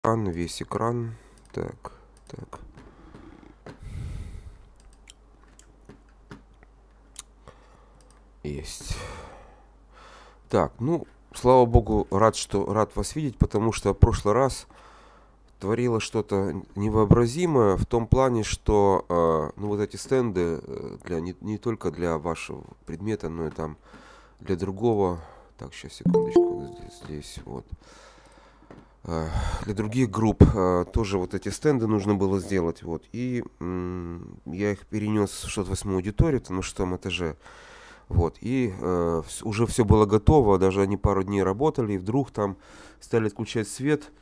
Весь экран. Так, так. Есть. Так, ну, слава богу, рад вас видеть, потому что в прошлый раз творилось что-то невообразимое в том плане, что ну, вот эти стенды не только для вашего предмета, но и там для другого. Так, сейчас, секундочку, здесь вот. Для других групп тоже вот эти стенды нужно было сделать. Вот. И я их перенес в 608 аудиторию, это на 6 этаже. Вот. И уже все было готово, даже они пару дней работали, и вдруг там стали отключать свет.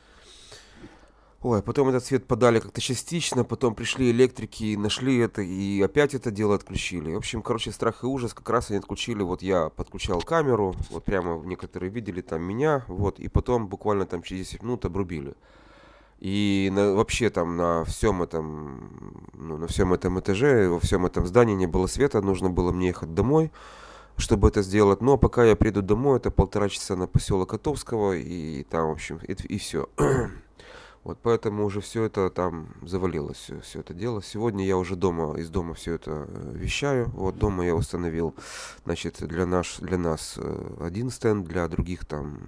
Ой, потом этот свет подали как-то частично, потом пришли электрики и нашли это, и опять это дело отключили. В общем, короче, страх и ужас, как раз они отключили, вот я подключал камеру, вот прямо некоторые видели там меня, вот, и потом буквально там через 10 минут обрубили. И вообще там на всем этом, ну, на всем этом этаже, во всем этом здании не было света, нужно было мне ехать домой, чтобы это сделать. Но пока я приду домой, это 1,5 часа на поселок Котовского, и там, в общем, и все. Вот поэтому уже все это там завалилось, все это дело. Сегодня я уже из дома все это вещаю. Вот дома я установил, значит, для нас один стенд, для других там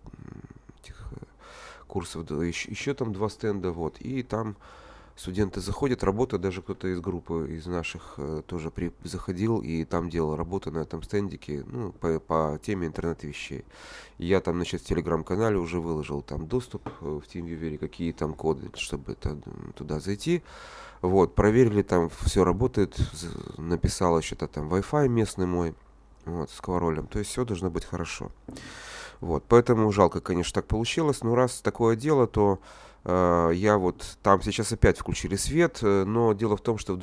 этих курсов еще там 2 стенда, вот. И там студенты заходят, работают, даже кто-то из группы, из наших тоже заходил и там делал работу на этом стендике, ну, по теме интернет-вещей. И я там, значит, в телеграм-канале уже выложил там доступ в TeamViewer, какие там коды, чтобы туда зайти. Вот, проверили, там все работает, написал что-то там Wi-Fi местный мой, вот, с сковоролем, то есть все должно быть хорошо. Вот, поэтому жалко, конечно, так получилось, но раз такое дело, то я вот там сейчас опять включили свет, но дело в том, что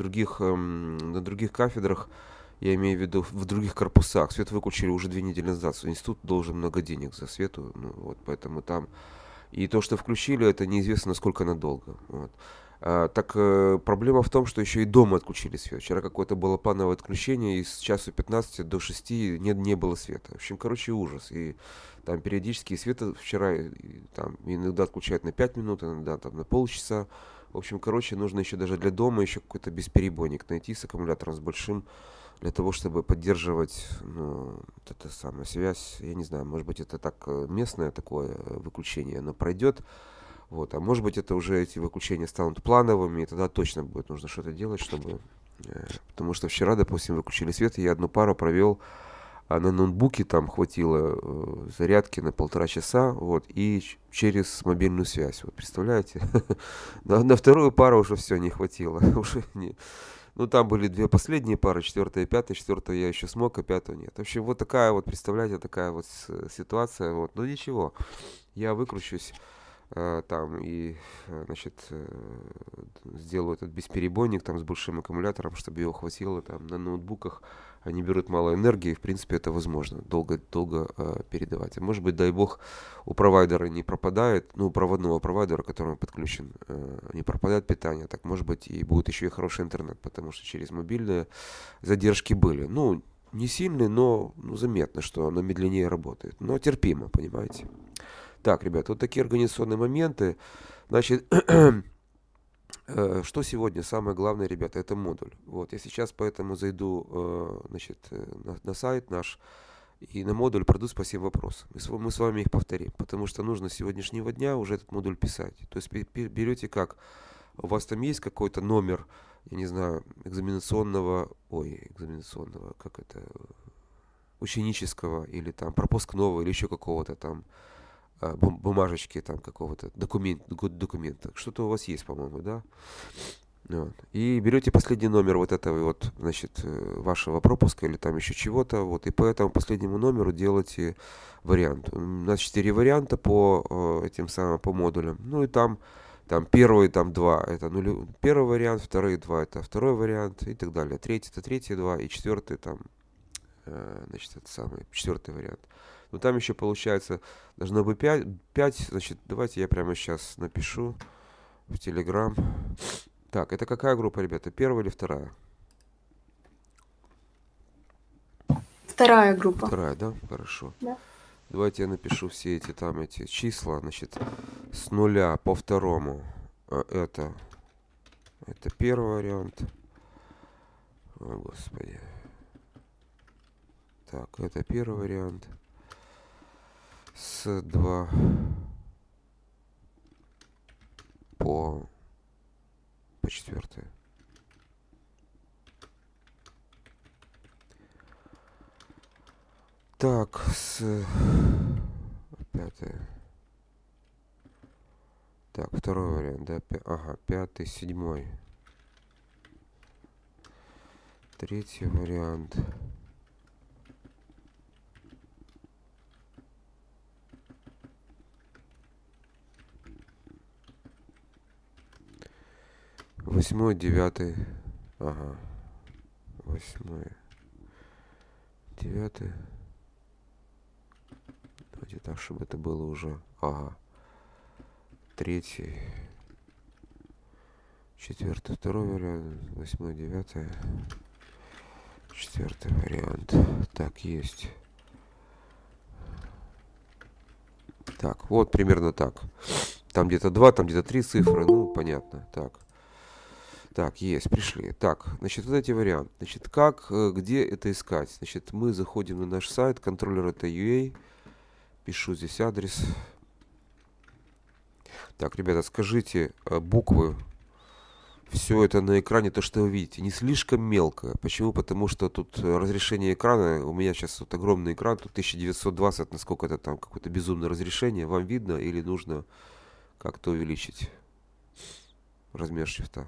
на других кафедрах, я имею в виду в других корпусах, свет выключили уже 2 недели назад. Институт должен много денег за свету, ну, вот, поэтому там и то, что включили, это неизвестно насколько надолго. Вот. Проблема в том, что еще и дома отключили свет. Вчера какое-то было плановое отключение, и с часу 15 до 6 не было света. В общем, короче, ужас. И там периодически света вчера там иногда отключают на 5 минут, иногда там на полчаса. В общем, короче, нужно еще даже для дома еще какой-то бесперебойник найти с аккумулятором с большим, для того, чтобы поддерживать, ну, вот эта самая связь. Я не знаю, может быть, это так местное такое выключение, оно пройдет. Вот, а может быть, это уже эти выключения станут плановыми, и тогда точно будет нужно что-то делать, чтобы... Потому что вчера, допустим, выключили свет, и я одну пару провел, а на ноутбуке там хватило зарядки на 1,5 часа, вот, и через мобильную связь, вот, представляете? На вторую пару уже все не хватило, уже не... Ну, там были 2 последние пары, 4-я и 5-я, 4-ю я еще смог, а 5-ю нет. В общем, вот такая вот, представляете, такая вот ситуация, вот, ну, ничего, я выкручусь там и, значит, сделаю этот бесперебойник там с большим аккумулятором, чтобы его хватило там на ноутбуках. Они берут мало энергии, и, в принципе, это возможно долго передавать. А может быть, дай бог, у провайдера не пропадает, ну, у проводного провайдера, к которому подключен, не пропадает питание, так, может быть, и будет еще и хороший интернет, потому что через мобильные задержки были. Ну, не сильные, но заметно, что оно медленнее работает, но терпимо, понимаете. Так, ребят, вот такие организационные моменты. Значит, что сегодня самое главное, ребята, это модуль. Вот, я сейчас поэтому зайду, значит, на сайт наш и на модуль пройдусь по всем вопросам. Мы с вами их повторим, потому что нужно с сегодняшнего дня уже этот модуль писать. То есть берете как, у вас там есть какой-то номер, я не знаю, экзаменационного, как это, ученического или там пропускного или еще какого-то там бумажечки там какого-то документа. Что-то у вас есть, по-моему, да? Вот. И берете последний номер вот этого вот, значит, вашего пропуска или там еще чего-то, вот, и по этому последнему номеру делаете вариант. У нас 4 варианта по этим самым, по модулям. Ну и там первые там 2, это первый вариант, вторые 2, это второй вариант и так далее. Третий, это третьи 2, и четвертый там, значит, это самый, четвертый вариант. Но там еще получается, должно быть 5, значит, давайте я прямо сейчас напишу в Telegram. Так, это какая группа, ребята, первая или вторая? Вторая группа. Вторая, да? Хорошо. Да. Давайте я напишу все эти там эти числа, значит, с нуля по второму. Это первый вариант. О, Господи. Так, это первый вариант. С 2 по 4. Так, с 5. Так, второй вариант, да? Ага, 5, 7. Третий вариант. Восьмой, 9. Ага. 8, 9. Давайте так, чтобы это было уже. Ага. 3, 4, второй вариант. 8, 9. 4 вариант. Так, есть. Так, вот примерно так. Там где-то 2, там где-то 3 цифры. Ну, понятно. Так. Так, есть, пришли. Так, значит, вот эти варианты. Значит, где это искать? Значит, мы заходим на наш сайт, контроллер это UA. Пишу здесь адрес. Так, ребята, скажите, буквы, все это на экране, то, что вы видите, не слишком мелко. Почему? Потому что тут разрешение экрана, у меня сейчас вот огромный экран, тут 1920, насколько это там какое-то безумное разрешение. Вам видно или нужно как-то увеличить размер шрифта?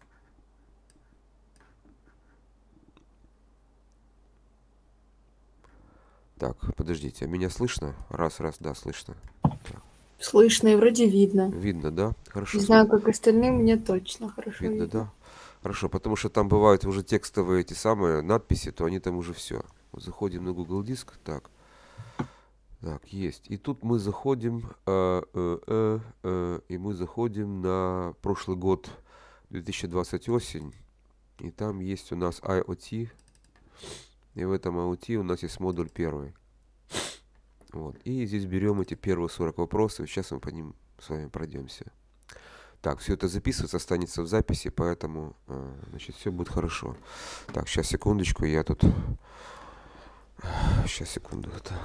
Так, подождите, а меня слышно? Раз, да, слышно. Так. Слышно и вроде видно. Видно, да? Хорошо. Не знаю, как остальным, мне точно хорошо Видно, видно. да? Хорошо, потому что там бывают уже текстовые эти самые надписи, то они там уже все. Вот заходим на Google Диск, так. Так, есть. И тут мы заходим, и мы заходим на прошлый год, 2020 осень. И там есть у нас IoT. И в этом IoT у нас есть модуль первый. Вот. И здесь берем эти первые 40 вопросов. Сейчас мы по ним с вами пройдемся. Так, все это записывается, останется в записи, поэтому, значит, все будет хорошо. Так, сейчас, секундочку, я тут... Сейчас, секунду. Так.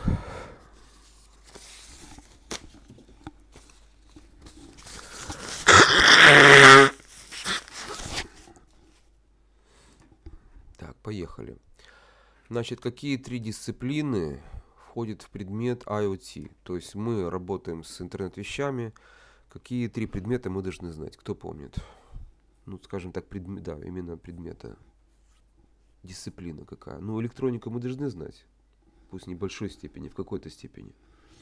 Так, поехали. Значит, какие 3 дисциплины входят в предмет IoT? То есть мы работаем с интернет-вещами. Какие 3 предмета мы должны знать? Кто помнит? Ну, скажем так, да, именно предмета. Дисциплина какая? Ну, электронику мы должны знать. Пусть в небольшой степени, в какой-то степени.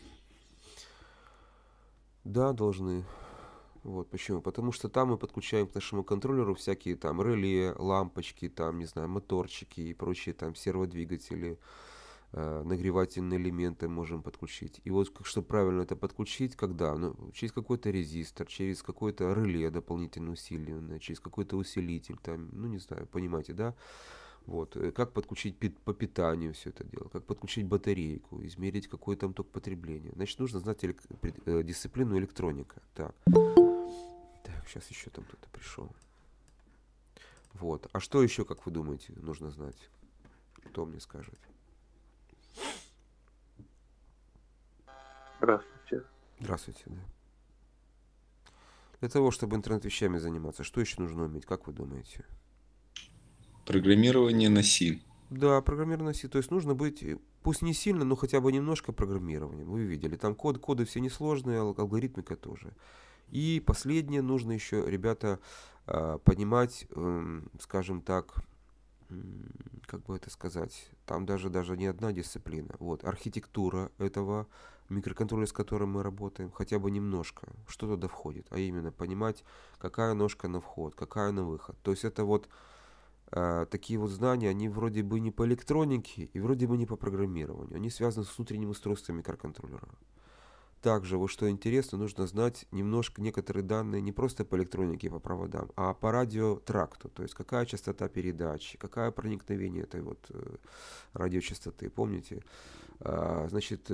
Да, должны. Вот почему. Потому что там мы подключаем к нашему контроллеру всякие там реле, лампочки, там, не знаю, моторчики и прочие там серводвигатели, нагревательные элементы можем подключить. И вот, чтобы правильно это подключить, когда? Ну, через какой-то резистор, через какое-то реле дополнительно усиленное, через какой-то усилитель, там, ну, не знаю, понимаете, да? Вот, как подключить по питанию все это дело, как подключить батарейку, измерить какой там ток потребления. Значит, нужно знать дисциплину электроника. Так, сейчас еще там кто-то пришел. Вот, а что еще, как вы думаете, нужно знать? Кто мне скажет? Здравствуйте. Здравствуйте, да. Для того, чтобы интернет-вещами заниматься, что еще нужно уметь, как вы думаете? Программирование на C. Да, программирование на C. То есть нужно быть, пусть не сильно, но хотя бы немножко программированием. Вы видели, там коды все несложные, алгоритмика тоже. И последнее, нужно еще, ребята, понимать, скажем так, как бы это сказать, там даже не одна дисциплина. Вот, архитектура этого микроконтроллера, с которым мы работаем, хотя бы немножко, что туда входит, а именно понимать, какая ножка на вход, какая на выход. То есть это вот такие вот знания, они вроде бы не по электронике и вроде бы не по программированию. Они связаны с внутренним устройством микроконтроллера. Также, вот что интересно, нужно знать немножко некоторые данные не просто по электронике, по проводам, а по радиотракту. То есть какая частота передачи, какое проникновение этой вот радиочастоты. Помните? Значит,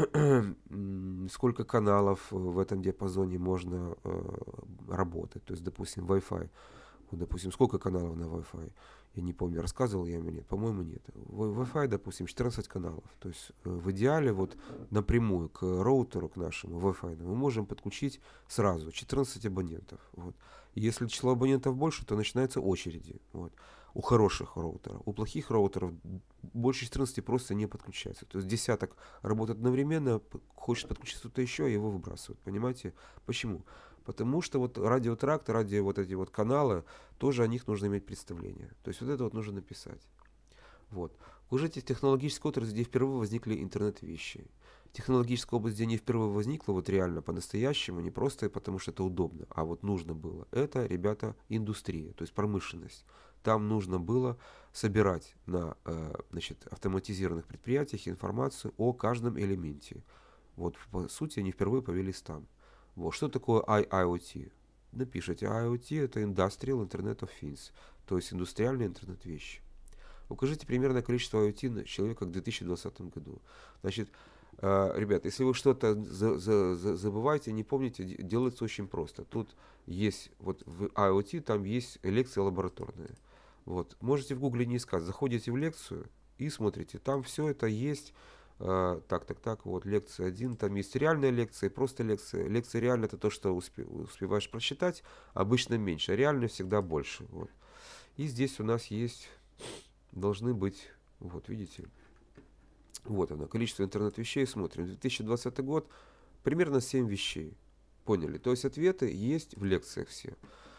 сколько каналов в этом диапазоне можно работать. То есть, допустим, Wi-Fi. Вот, допустим, сколько каналов на Wi-Fi? Я не помню, рассказывал я ему, нет, по-моему, нет. Wi-Fi, допустим, 14 каналов. То есть в идеале вот напрямую к роутеру, к нашему Wi-Fi, мы можем подключить сразу 14 абонентов. Вот. И если число абонентов больше, то начинаются очереди. Вот. У хороших роутеров. У плохих роутеров больше 14 просто не подключается. То есть десяток работает одновременно, хочет подключить кто-то еще, и его выбрасывают. Понимаете? Почему? Потому что вот радиотракт, радио вот эти вот каналы, тоже о них нужно иметь представление. То есть вот это вот нужно написать. Вот. Укажите технологическую отрасль, где впервые возникли интернет-вещи. Технологическая область, где не впервые возникла, вот реально по-настоящему, не просто потому что это удобно, а вот нужно было. Это, ребята, индустрия, то есть промышленность. Там нужно было собирать на значит, автоматизированных предприятиях информацию о каждом элементе. Вот, по сути, они впервые появились там. Вот. Что такое IoT? Напишите, IoT это Industrial Internet of Things, то есть индустриальный интернет вещи. Укажите примерное количество IoT на человека к 2020 году. Значит, ребят, если вы что-то забываете, не помните, делается очень просто. Тут есть, вот в IoT там есть лекции лабораторные. Вот. Можете в гугле не искать, заходите в лекцию и смотрите, там все это есть. Так, вот лекция 1, там есть реальная лекция и просто лекция. Лекция реальная это то, что успеваешь прочитать, обычно меньше, а реально всегда больше. Вот. И здесь у нас есть, должны быть, вот видите, вот оно, количество интернет-вещей, смотрим, 2020 год, примерно 7 вещей, поняли, то есть ответы есть в лекциях все.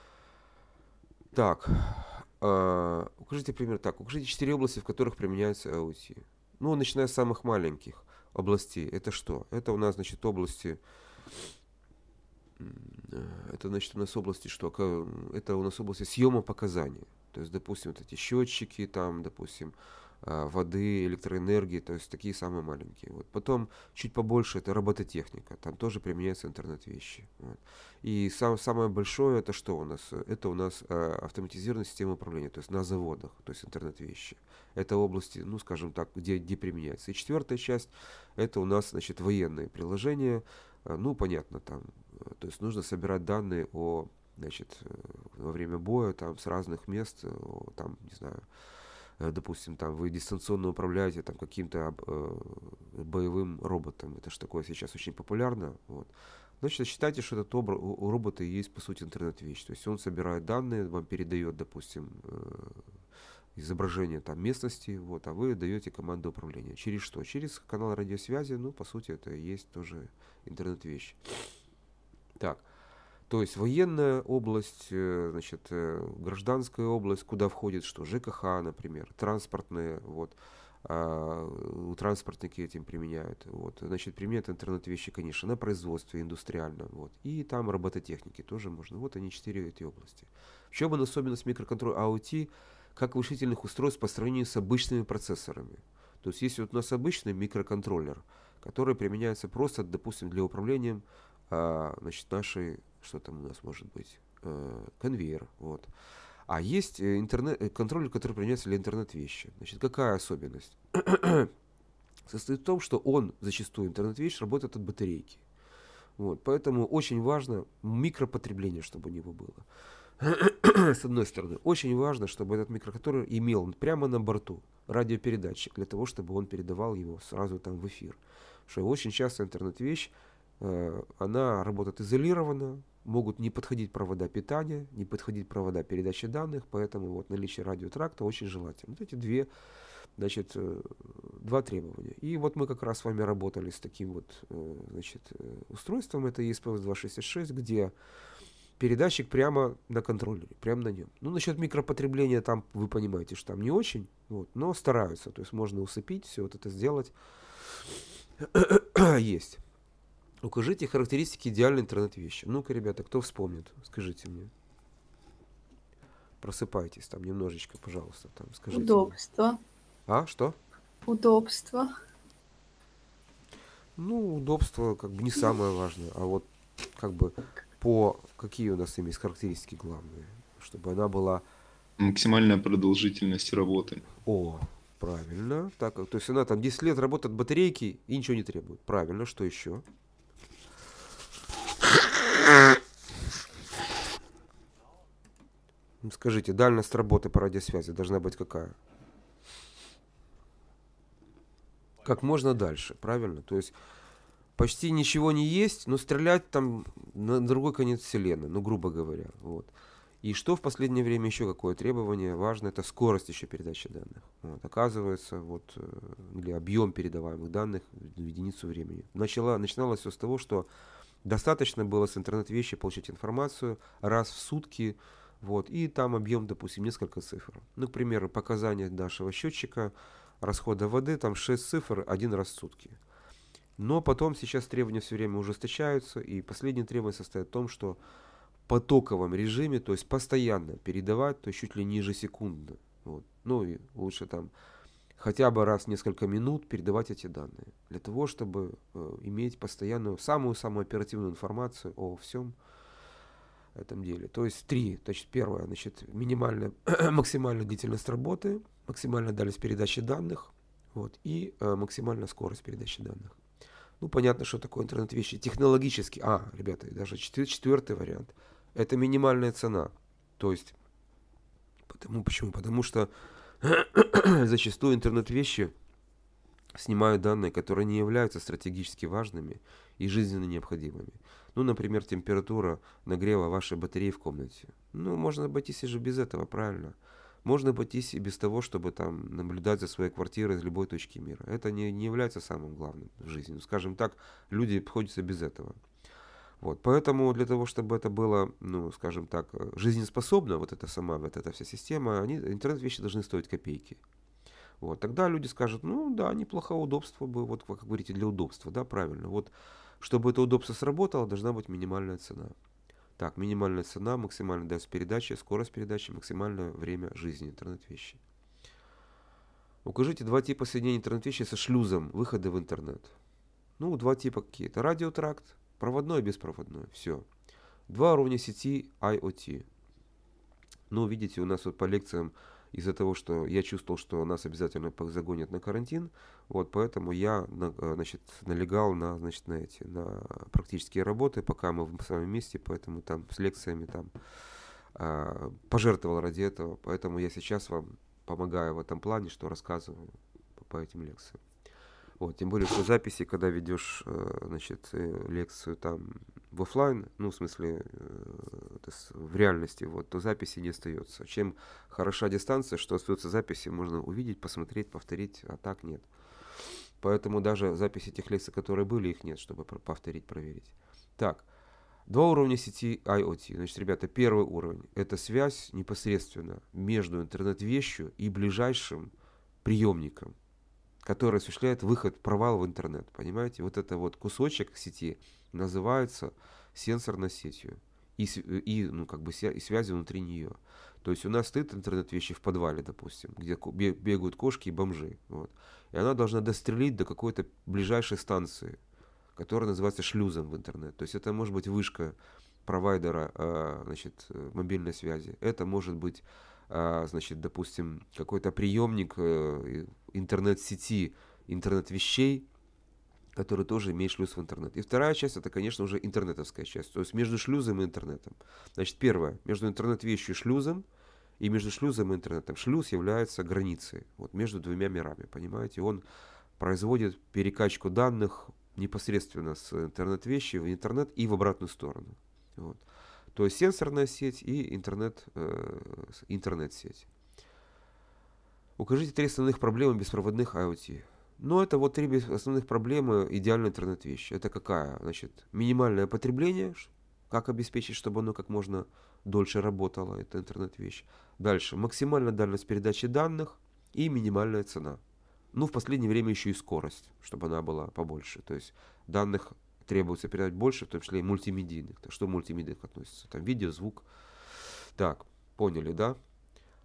Так, укажите пример, так, укажите 4 области, в которых применяется IoT. Ну, начиная с самых маленьких областей. Это что? Это у нас, значит, области... Это, значит, у нас области что? Это у нас области съема показаний. То есть, допустим, вот эти счетчики, там, допустим, воды, электроэнергии, то есть такие самые маленькие. Вот. Потом чуть побольше это робототехника, там тоже применяются интернет-вещи. Вот. И самое большое это что у нас? Это у нас автоматизированная система управления, то есть на заводах, то есть интернет-вещи. Это области, ну скажем так, где применяется. И четвертая часть это у нас, значит, военные приложения. Ну понятно, там, то есть нужно собирать данные о, значит, во время боя там с разных мест, там, не знаю, допустим, там вы дистанционно управляете там каким-то боевым роботом, это же такое сейчас очень популярно, вот. Значит, считайте, что этот у робота и есть по сути интернет-вещь, то есть он собирает данные, вам передает, допустим, изображение там местности, вот, а вы даете команду управления. Через что? Через канал радиосвязи, ну, по сути, это и есть тоже интернет-вещь. Так. То есть военная область, значит, гражданская область, куда входит что? ЖКХ, например, транспортные, вот, транспортники этим применяют, вот, значит, применяют интернет-вещи, конечно, на производстве индустриальном, вот, и там робототехники тоже можно, вот они 4 эти области. В чем особенность микроконтроля IoT, как вычислительных устройств по сравнению с обычными процессорами. То есть есть вот у нас обычный микроконтроллер, который применяется просто, допустим, для управления, значит, нашей, что там у нас может быть, конвейер, вот. А есть контроллер, который применяется для интернет-вещи. Значит, какая особенность? Состоит в том, что он, зачастую интернет-вещь, работает от батарейки. Вот, поэтому очень важно микропотребление, чтобы у него было. С одной стороны, очень важно, чтобы этот микроконтроллер имел прямо на борту радиопередатчик, для того, чтобы он передавал его сразу там в эфир. Что очень часто интернет-вещь, она работает изолированно, могут не подходить провода питания, не подходить провода передачи данных, поэтому вот наличие радиотракта очень желательно. Вот эти значит, два требования. И вот мы как раз с вами работали с таким вот, значит, устройством, это ESP266, где передатчик прямо на контроллере, прямо на нем. Ну, насчет микропотребления там, вы понимаете, что там не очень, вот, но стараются, то есть можно усыпить, все вот это сделать. Есть. Укажите характеристики идеальной интернет-вещи. Ну-ка, ребята, кто вспомнит, скажите мне. Просыпайтесь там немножечко, пожалуйста, там, скажите Удобство. мне. А, что? Удобство. Ну, удобство как бы не самое важное, а вот как бы по какие у нас есть характеристики главные, чтобы она была Максимальная продолжительность работы. о, правильно, так, то есть она там 10 лет работает от батарейки и ничего не требует. Правильно, что еще? Скажите, дальность работы по радиосвязи должна быть какая? Как можно дальше, правильно? То есть почти ничего не есть, но стрелять там на другой конец вселенной, ну, грубо говоря. Вот. И что в последнее время еще какое требование важно, это скорость еще передачи данных. Вот. Оказывается, вот, или объем передаваемых данных в единицу времени. Начиналось все с того, что достаточно было с интернет-вещи получить информацию раз в сутки, вот, и там объем, допустим, несколько цифр. Ну, к примеру, показания нашего счетчика расхода воды, там 6 цифр один раз в сутки. Но потом сейчас требования все время ужесточаются, и последнее требование состоит в том, что в потоковом режиме, то есть постоянно передавать, то есть чуть ли не ежесекундно. Вот. Ну и лучше там хотя бы раз в несколько минут передавать эти данные, для того, чтобы иметь постоянную, самую-самую оперативную информацию о всем этом деле. То есть три. Значит, первое, значит, минимальная, максимальная длительность работы, максимальная дальность передачи данных, вот, и максимальная скорость передачи данных. Ну, понятно, что такое интернет-вещи. Технологически, ребята, даже четвертый вариант, это минимальная цена. То есть, почему? Потому что зачастую интернет-вещи снимают данные, которые не являются стратегически важными и жизненно необходимыми. Ну, например, температура нагрева вашей батареи в комнате. Ну, можно обойтись и же без этого, правильно? Можно обойтись и без того, чтобы там наблюдать за своей квартирой из любой точки мира. Это не является самым главным в жизни. Ну, скажем так, люди обходятся без этого. Вот, поэтому для того, чтобы это было, ну, скажем так, жизнеспособно, вот эта вся система, интернет-вещи должны стоить копейки. Вот, тогда люди скажут, ну да, неплохо удобство бы, вот как говорите, для удобства, да, правильно. Вот, чтобы это удобство сработало, должна быть минимальная цена. Так, минимальная цена, максимальная дальность передачи, скорость передачи, максимальное время жизни интернет-вещи. Укажите два типа соединения интернет-вещи со шлюзом выхода в интернет. Ну, два типа какие-то. Радиотракт, проводной и беспроводной. Все. Два уровня сети IoT. Ну, видите, у нас вот по лекциям из-за того, что я чувствовал, что нас обязательно загонят на карантин, вот поэтому я, значит, налегал на практические работы, пока мы в самом месте, поэтому там с лекциями там пожертвовал ради этого, поэтому я сейчас вам помогаю в этом плане, что рассказываю по этим лекциям. Вот, тем более, что записи, когда ведешь, значит, лекцию там в офлайн, ну, в смысле, в реальности, вот, то записи не остается. Чем хороша дистанция, что остается записи, можно увидеть, посмотреть, повторить, а так нет. Поэтому даже записи тех лекций, которые были, их нет, чтобы повторить, проверить. Так, два уровня сети IoT. Значит, ребята, первый уровень – это связь непосредственно между интернет-вещью и ближайшим приемником, который осуществляет провал в интернет. Понимаете? Вот это вот кусочек сети называется сенсорной сетью и связью внутри нее. То есть у нас стоит интернет-вещи в подвале, допустим, где бегают кошки и бомжи. Вот. И она должна дострелить до какой-то ближайшей станции, которая называется шлюзом в интернет. То есть это может быть вышка провайдера мобильной связи. Это может быть, значит, допустим, какой-то приемник интернет-сети, интернет-вещей, который тоже имеет шлюз в интернет. И вторая часть, это, конечно, уже интернетовская часть, то есть между шлюзом и интернетом. Значит, первое, между интернет-вещью и шлюзом, и между шлюзом и интернетом. Шлюз является границей вот, между двумя мирами, понимаете? Он производит перекачку данных непосредственно с интернет-вещи в интернет и в обратную сторону. Вот. То есть сенсорная сеть и интернет-сеть. Укажите три основных проблемы беспроводных IoT. Ну, это вот три основных проблемы идеальной интернет-вещи. Это какая? Значит, минимальное потребление, как обеспечить, чтобы оно как можно дольше работало, это интернет-вещь. Дальше, максимальная дальность передачи данных и минимальная цена. Ну, в последнее время еще и скорость, чтобы она была побольше. То есть данных требуется передать больше, в том числе и мультимедийных. Что в мультимедийных относится? Там видео, звук. Так, поняли, да?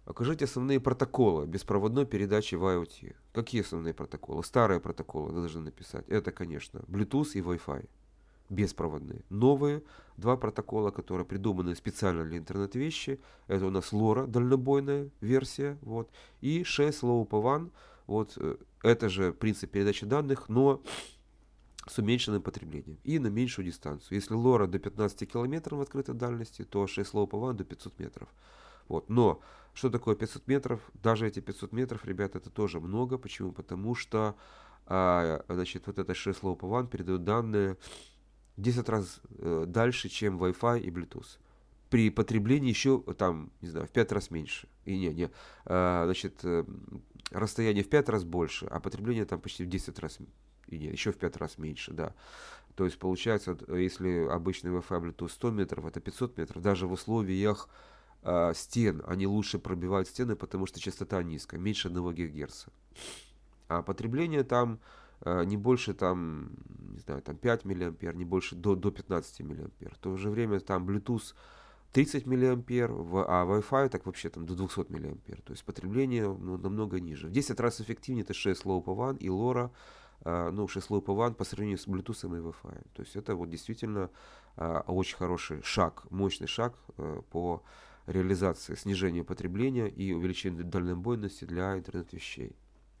Окажите основные протоколы беспроводной передачи в IoT. Какие основные протоколы? Старые протоколы вы должны написать. Это, конечно, Bluetooth и Wi-Fi. Беспроводные. Новые два протокола, которые придуманы специально для интернет-вещи. Это у нас LoRa, дальнобойная версия. Вот, и 6 LoWPAN. Вот, это же принцип передачи данных, но с уменьшенным потреблением и на меньшую дистанцию. Если LoRa до 15 километров в открытой дальности, то 6 LoWPAN до 500 метров. Вот. Но что такое 500 метров? Даже эти 500 метров, ребята, это тоже много. Почему? Потому что значит, вот это 6 LoWPAN передает данные 10 раз дальше, чем Wi-Fi и Bluetooth. При потреблении еще там, не знаю, в 5 раз меньше. И значит, расстояние в 5 раз больше, а потребление там почти в 10 раз, и нет, еще в 5 раз меньше, да. То есть получается, если обычный Wi-Fi Bluetooth 100 метров, это 500 метров, даже в условиях стен, они лучше пробивают стены, потому что частота низкая, меньше 1 ГГц. А потребление там не больше там, не знаю, там 5 миллиампер, не больше до 15 миллиампер. В то же время там Bluetooth 30 миллиампер, а Wi-Fi так вообще там до 200 миллиампер. То есть потребление намного ниже. В 10 раз эффективнее это 6 LoWPAN и LoRa, 6 LoWPAN по сравнению с Bluetooth и Wi-Fi. То есть это вот действительно очень хороший шаг, мощный шаг по реализации снижения потребления и увеличения дальнобойности для интернет-вещей.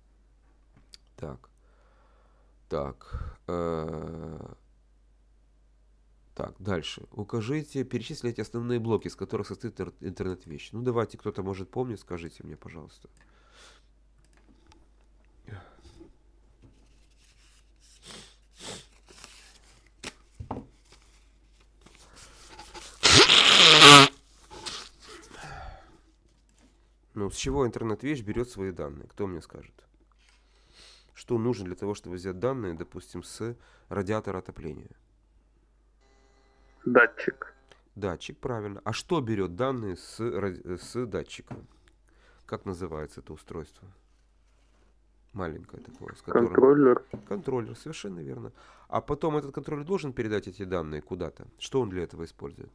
Так, дальше. Укажите, перечислите основные блоки, из которых состоит интернет-вещь. Ну, давайте, кто-то может помнить, скажите мне, пожалуйста. Ну, с чего интернет-вещь берет свои данные? Кто мне скажет? Что нужно для того, чтобы взять данные, допустим, с радиатора отопления? Датчик. Датчик, правильно. А что берет данные с датчика? Как называется это устройство? Маленькое такое. С которым... Контроллер. Контроллер, совершенно верно. А потом этот контроллер должен передать эти данные куда-то. Что он для этого использует?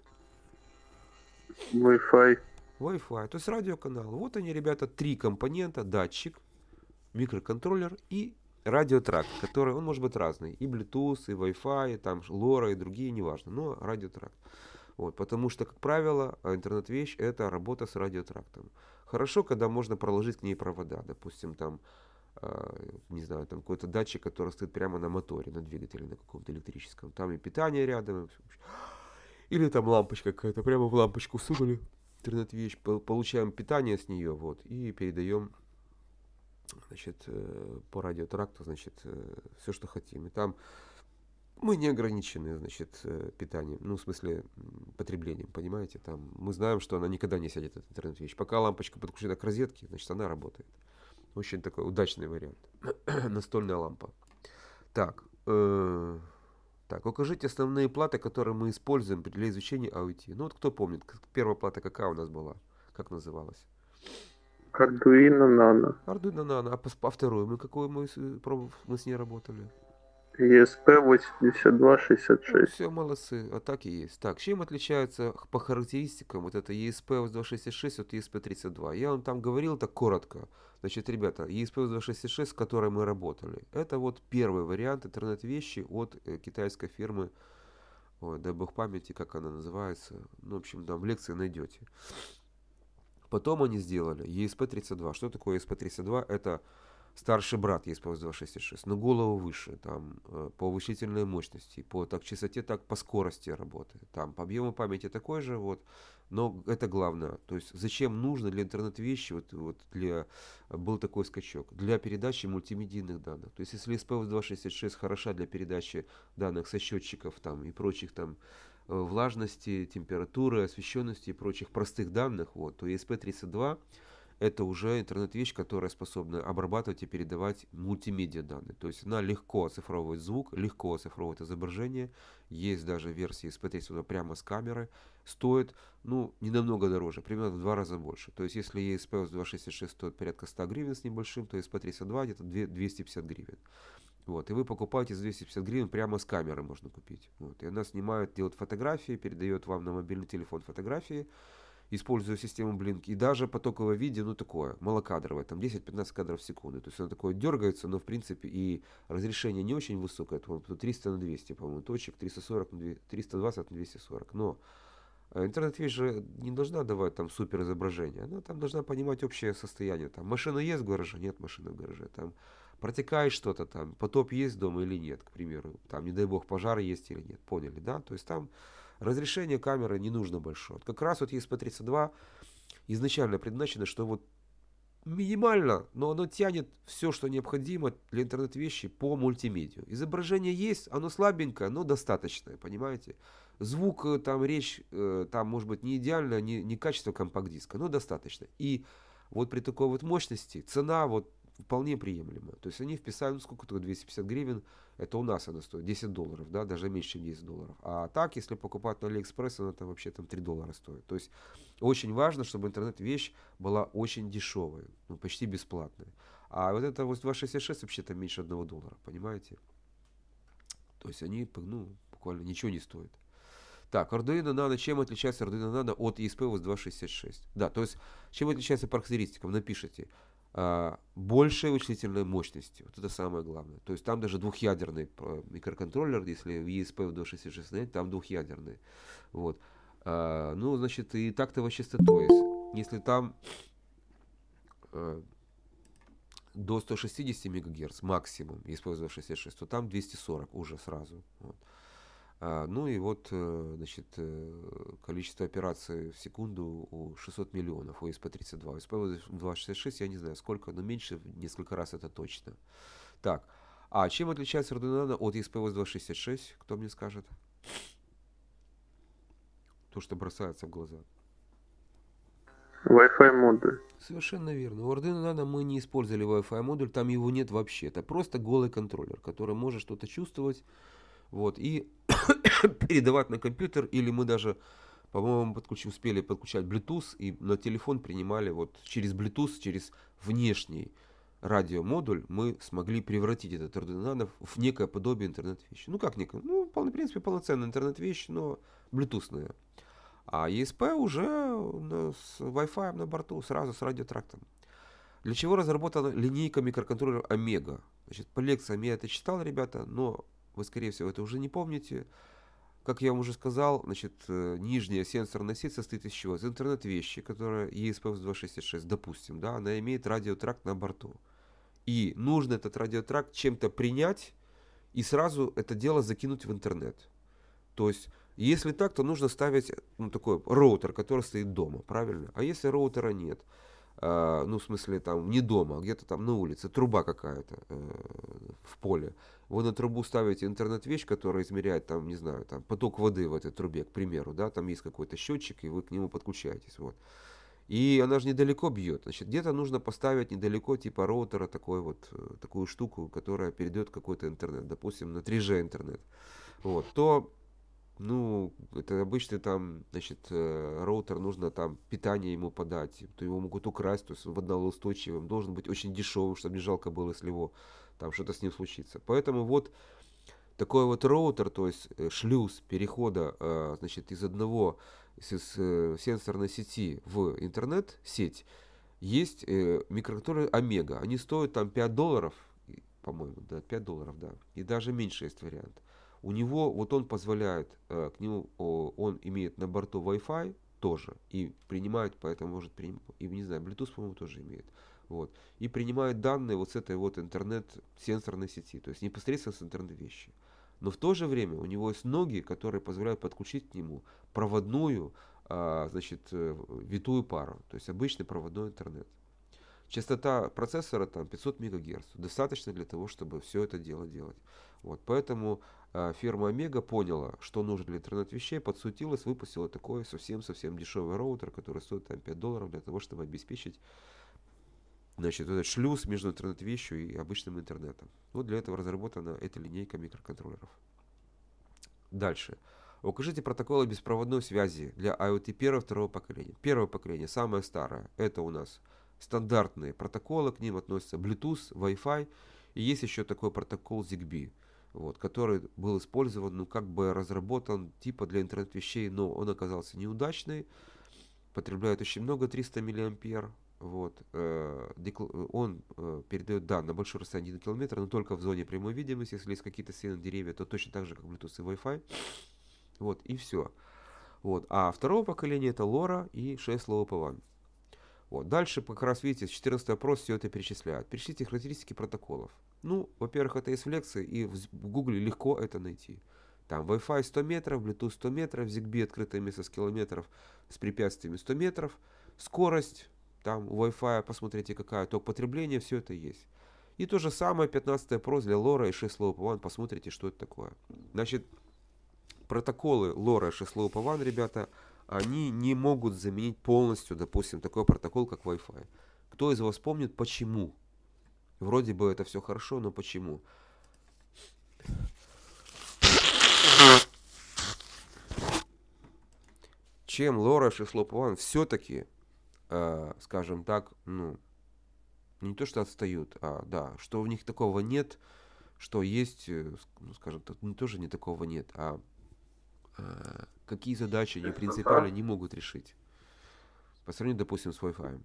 Wi-Fi. Wi-Fi, то есть радиоканал. Вот они, ребята, 3 компонента. Датчик, микроконтроллер и радиотракт, который, он может быть разный. И Bluetooth, и Wi-Fi, и там LoRa, и другие, неважно. Но радиотракт. Вот, потому что, как правило, интернет-вещь — это работа с радиотрактом. Хорошо, когда можно проложить к ней провода. Допустим, там, не знаю, там какой-то датчик, который стоит прямо на моторе, на двигателе, на каком-то электрическом. Там и питание рядом. Или там лампочка какая-то. Прямо в лампочку сунули интернет-вещь. Получаем питание с нее. Вот, и передаем, значит, по радиотракту, значит, все, что хотим. И там мы не ограничены, значит, питанием, ну, в смысле, потреблением, понимаете? Там мы знаем, что она никогда не сядет, эта интернет-вещь. Пока лампочка подключена к розетке, значит, она работает. Очень такой удачный вариант. Настольная лампа. Так, укажите основные платы, которые мы используем для изучения IoT. Ну, вот кто помнит, первая плата какая у нас была? Как называлась? Arduino Nano. Arduino Nano. А вторую мы с ней работали? ESP8266. Все, молодцы, а так и есть. Так, чем отличается по характеристикам вот это ESP8266 от ESP32? Я вам там говорил так коротко. Значит, ребята, ESP8266, с которой мы работали, это вот первый вариант интернет-вещи от китайской фирмы, ой, дай бог памяти, как она называется. Ну, в общем, там в лекции найдете. Потом они сделали ESP32. Что такое ESP32? Это старший брат ESP8266, но голову выше, там по вычислительной мощности, по так частоте, так по скорости работы, там по объему памяти такой же, вот, но это главное. То есть зачем нужно для интернет-вещи, вот для, был такой скачок, для передачи мультимедийных данных. То есть если ESP8266 хороша для передачи данных со счетчиков там и прочих там влажности, температуры, освещенности и прочих простых данных, вот, то ESP32 это уже интернет-вещь, которая способна обрабатывать и передавать мультимедиа данные. То есть она легко оцифровывает звук, легко оцифровывает изображение. Есть даже версии ESP32 прямо с камеры. Стоит, ну, не намного дороже, примерно в 2 раза больше. То есть если ESP266 стоит порядка 100 гривен с небольшим, то ESP32 где-то 250 гривен. Вот, и вы покупаете за 250 гривен прямо с камеры можно купить. Вот, и она снимает, делает фотографии, передает вам на мобильный телефон фотографии. используя систему Blink, и даже потоковое видео, ну такое, малокадровое, там 10-15 кадров в секунду, то есть оно такое дергается, но в принципе и разрешение не очень высокое, это 300 на 200, по-моему, точек, 340 на 200, 320 на 240, но интернет-вещь же не должна давать там супер изображение, она там должна понимать общее состояние, там машина есть в гараже, нет машины в гараже, там протекает что-то, там потоп есть дома или нет, к примеру, там не дай бог пожар есть или нет, поняли, да, то есть там разрешение камеры не нужно большое. Вот как раз вот ESP32 изначально предназначено, что вот минимально, но оно тянет все, что необходимо для интернет-вещи по мультимедиа. Изображение есть, оно слабенькое, но достаточное, понимаете? Звук, там речь, там может быть не идеально, не качество компакт-диска, но достаточно. И вот при такой вот мощности цена вот вполне приемлема. То есть они вписали, ну сколько только 250 гривен, это у нас она стоит $10, да, даже меньше, чем $10. А так, если покупать на AliExpress, она там вообще там $3 стоит. То есть очень важно, чтобы интернет-вещь была очень дешевая, ну, почти бесплатная. А вот это вот 266 вообще там меньше $1, понимаете? То есть они, ну, буквально ничего не стоят. Так, Arduino Nano, чем отличается Arduino Nano от ESP 266? Да, то есть, чем отличается по характеристикам, напишите. Большей вычислительной мощности. Вот это самое главное. То есть там даже двухъядерный микроконтроллер, если в ESP 266 нет, там двухъядерный. Вот. Ну, значит, и тактовой частотой. Если там до 160 МГц максимум ESP 266, то там 240 уже сразу. Вот. Ну и вот, значит, количество операций в секунду у 600 миллионов у ESP32. У ESP266 я не знаю сколько, но меньше в несколько раз это точно. Так, а чем отличается Arduino Nano от ESP266? Кто мне скажет? То, что бросается в глаза. Wi-Fi модуль. Совершенно верно. У Arduino Nano мы не использовали Wi-Fi модуль, там его нет вообще. Это просто голый контроллер, который может что-то чувствовать. Вот, и передавать на компьютер, или мы даже, по-моему, успели подключать Bluetooth, и на телефон принимали вот через Bluetooth, через внешний радиомодуль, мы смогли превратить этот Arduino Nano в некое подобие интернет-вещи. Ну, как некое? Ну, в принципе, полноценная интернет-вещь, но Bluetooth-ная. А ESP уже с Wi-Fi на борту, сразу с радиотрактом. Для чего разработана линейка микроконтроллеров Омега? Значит, по лекциям я это читал, ребята, но вы, скорее всего, это уже не помните. Как я вам уже сказал, значит, нижняя сенсорная сеть состоит из чего? Из интернет-вещи, которая ESP266, допустим, да, она имеет радиотракт на борту. И нужно этот радиотракт чем-то принять и сразу это дело закинуть в интернет. То есть, если так, то нужно ставить, ну, такой роутер, который стоит дома, правильно? А если роутера нет, ну, в смысле, там, не дома, а где-то там на улице, труба какая-то в поле. Вы на трубу ставите интернет-вещь, которая измеряет, там, не знаю, там, поток воды в этой трубе, к примеру, да, там есть какой-то счетчик, и вы к нему подключаетесь, вот. И она же недалеко бьет, значит, где-то нужно поставить недалеко, типа роутера, такую штуку, которая перейдет какой-то интернет, допустим, на 3G интернет, вот, то... Ну, это обычный там, значит, роутер, нужно там питание ему подать, то его могут украсть, то есть он водноустойчивым, должен быть очень дешевым, чтобы не жалко было, если его там что-то с ним случится. Поэтому вот такой вот роутер, то есть шлюз перехода, значит, из сенсорной сети в интернет-сеть, есть микроконтроллеры Омега. Они стоят там $5, по-моему, да, $5, да, и даже меньше есть вариант. У него, вот он позволяет, к нему, он имеет на борту Wi-Fi тоже, и принимает, поэтому может принимать, и не знаю, Bluetooth, по-моему, тоже имеет. Вот. И принимает данные вот с этой вот интернет-сенсорной сети, то есть непосредственно с интернет-вещи. Но в то же время у него есть ноги, которые позволяют подключить к нему проводную, значит, витую пару, то есть обычный проводной интернет. Частота процессора там 500 МГц, достаточно для того, чтобы все это дело делать. Вот, поэтому фирма Омега поняла, что нужно для интернет-вещей, подсуетилась, выпустила такой совсем-совсем дешевый роутер, который стоит там $5 для того, чтобы обеспечить, значит, этот шлюз между интернет-вещью и обычным интернетом. Вот для этого разработана эта линейка микроконтроллеров. Дальше. Укажите протоколы беспроводной связи для IoT первого-второго поколения. Первое поколение, самое старое, это у нас стандартные протоколы, к ним относятся Bluetooth, Wi-Fi, и есть еще такой протокол ZigBee, вот, который был использован, ну, как бы разработан типа для интернет-вещей, но он оказался неудачный, потребляет очень много, 300 миллиампер. Вот. Он передает данные на большое расстояние 1 километр, но только в зоне прямой видимости. Если есть какие-то сильные деревья, то точно так же, как Bluetooth и Wi-Fi. Вот, и все. Вот. А второго поколения это LoRa и 6LoWPAN. Вот. Дальше, как раз видите, 14 вопрос все это перечисляет. Перечислите характеристики протоколов. Ну, во-первых, это есть в лекции, и в Google легко это найти. Там Wi-Fi 100 метров, Bluetooth 100 метров, ZigBee открытое место с километров с препятствиями 100 метров, скорость, там у Wi-Fi посмотрите какая, ток потребления, все это есть. И то же самое, 15 опрос для LoRa и 6LoWPAN, посмотрите, что это такое. Значит, протоколы LoRa и 6LoWPAN, ребята, они не могут заменить полностью, допустим, такой протокол, как Wi-Fi. Кто из вас помнит, почему? Вроде бы это все хорошо, но почему? Чем LoRa и 6LoWPAN все-таки, скажем так, ну, не то что отстают, а да, что в них такого нет, что есть, ну, скажем так, тоже не такого нет, а какие задачи они принципиально не могут решить по сравнению, допустим, с Wi-Fi.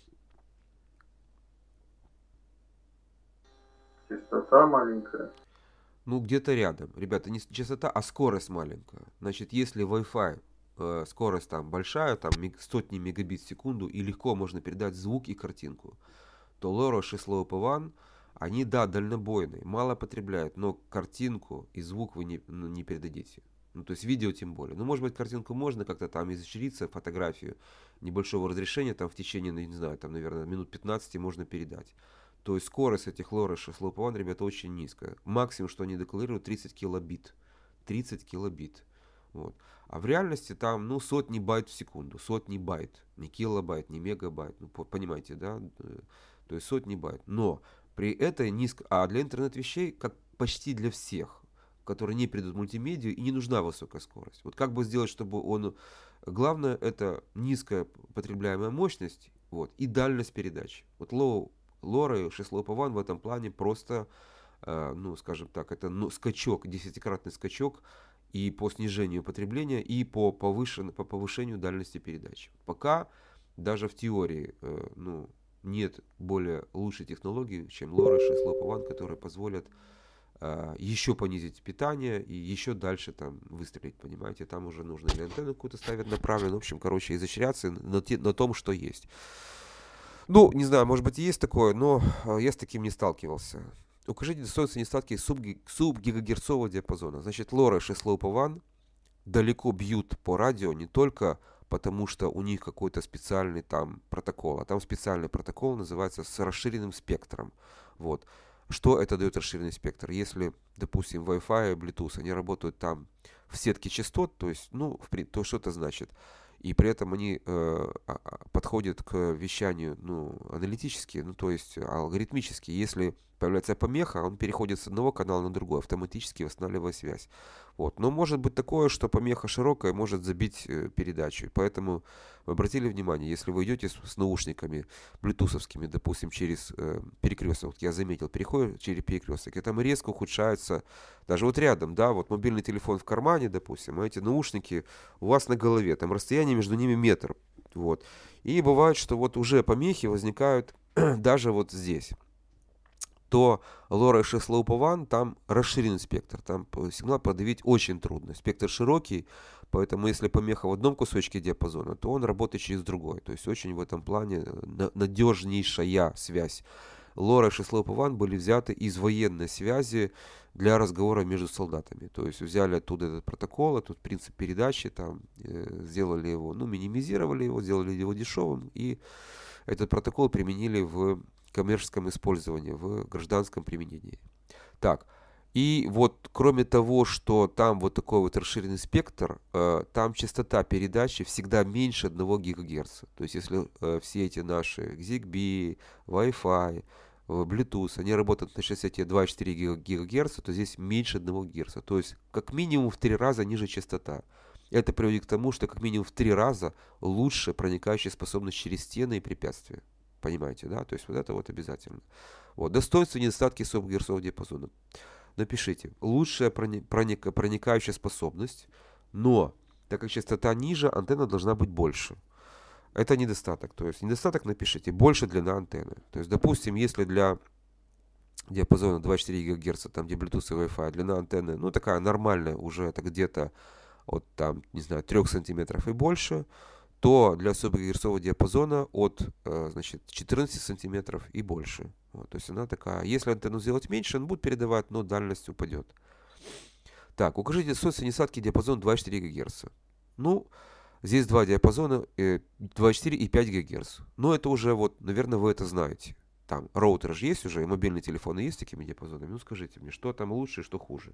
Частота маленькая. Ну, где-то рядом. Ребята, не частота, а скорость маленькая. Значит, если Wi-Fi скорость там большая, там сотни мегабит в секунду, и легко можно передать звук и картинку, то LoRa 6LoWPAN, они, да, дальнобойные, мало потребляют, но картинку и звук вы не передадите. Ну, то есть видео тем более. Ну, может быть, картинку можно как-то там изощриться, фотографию небольшого разрешения, там в течение, ну, не знаю, там, наверное, минут 15 можно передать. То есть скорость этих LoRa 6LoWPAN, ребята, очень низкая. Максимум, что они декларируют, 30 килобит. 30 килобит. Вот. А в реальности там, ну, сотни байт в секунду. Сотни байт. Не килобайт, не мегабайт. Ну, понимаете, да? То есть сотни байт. Но при этой низкой... А для интернет-вещей, как почти для всех, которые не придут в мультимедиа, и не нужна высокая скорость. Вот как бы сделать, чтобы он... Главное, это низкая потребляемая мощность, вот, и дальность передачи. Вот LoRa и 6LoWPAN в этом плане просто, ну, скажем так, это скачок, 10-кратный скачок и по снижению потребления, и по повышению дальности передачи. Пока даже в теории, ну, нет более лучшей технологии, чем LoRa и 6LoWPAN, которые позволят еще понизить питание и еще дальше там выстрелить, понимаете, там уже нужно или антенну какую-то ставить направленную, в общем, короче, изощряться на том, что есть. Ну, не знаю, может быть и есть такое, но я с таким не сталкивался. Укажите достоинства и недостатки субгигагерцового диапазона. Значит, LoRa и 6LoWPAN далеко бьют по радио не только потому, что у них какой-то специальный там протокол, а там специальный протокол называется с расширенным спектром. Вот. Что это дает расширенный спектр? Если, допустим, Wi-Fi и Bluetooth, они работают там в сетке частот, то есть, ну, то что это значит? И при этом они подходят к вещанию, ну, аналитически, ну, то есть алгоритмически. Если появляется помеха, он переходит с одного канала на другой, автоматически восстанавливая связь. Вот. Но может быть такое, что помеха широкая может забить передачу. Поэтому вы обратили внимание, если вы идете с наушниками блютусовскими, допустим, через перекресток, вот я заметил, переходит через перекресток, и там резко ухудшается, даже вот рядом, да, вот мобильный телефон в кармане, допустим, а эти наушники у вас на голове, там расстояние между ними метр. Вот. И бывает, что вот уже помехи возникают даже вот здесь. То LoRa и 6LoWPAN, там расширенный спектр, там сигнал продавить очень трудно. Спектр широкий, поэтому если помеха в одном кусочке диапазона, то он работает через другой. То есть очень в этом плане надежнейшая связь. LoRa и 6LoWPAN были взяты из военной связи для разговора между солдатами. То есть взяли оттуда этот протокол, этот принцип передачи, там, сделали его, ну, минимизировали его, сделали его дешевым, и этот протокол применили в коммерческом использовании, в гражданском применении. Так, и вот кроме того, что там вот такой вот расширенный спектр, там частота передачи всегда меньше 1 ГГц. То есть если все эти наши ZigBee, Wi-Fi, Bluetooth, они работают на частоте 2,4 ГГц, то здесь меньше 1 ГГц. То есть как минимум в 3 раза ниже частота. Это приводит к тому, что как минимум в 3 раза лучше проникающая способность через стены и препятствия. Понимаете, да? То есть вот это вот обязательно. Вот. Достоинства и недостатки субгигагерцового диапазона. Напишите. Лучшая проникающая способность, но так как частота ниже, антенна должна быть больше. это недостаток. То есть недостаток напишите больше длина антенны. То есть, допустим, если для диапазона 2,4 ГГц, там где Bluetooth и Wi-Fi, длина антенны, ну такая нормальная, уже это где-то от там, не знаю, 3 сантиметров и больше, то для субгигагерцового диапазона от, значит, 14 сантиметров и больше. Вот, то есть она такая, если антенну сделать меньше, она будет передавать, но дальность упадет. Так, укажите солнечные насадки диапазон 2,4 ГГц. Ну, здесь два диапазона, 2,4 и 5 ГГц. Но это уже, вот, наверное, вы это знаете. Там роутер же есть уже, и мобильные телефоны есть с такими диапазонами. Ну, скажите мне, что там лучше и что хуже?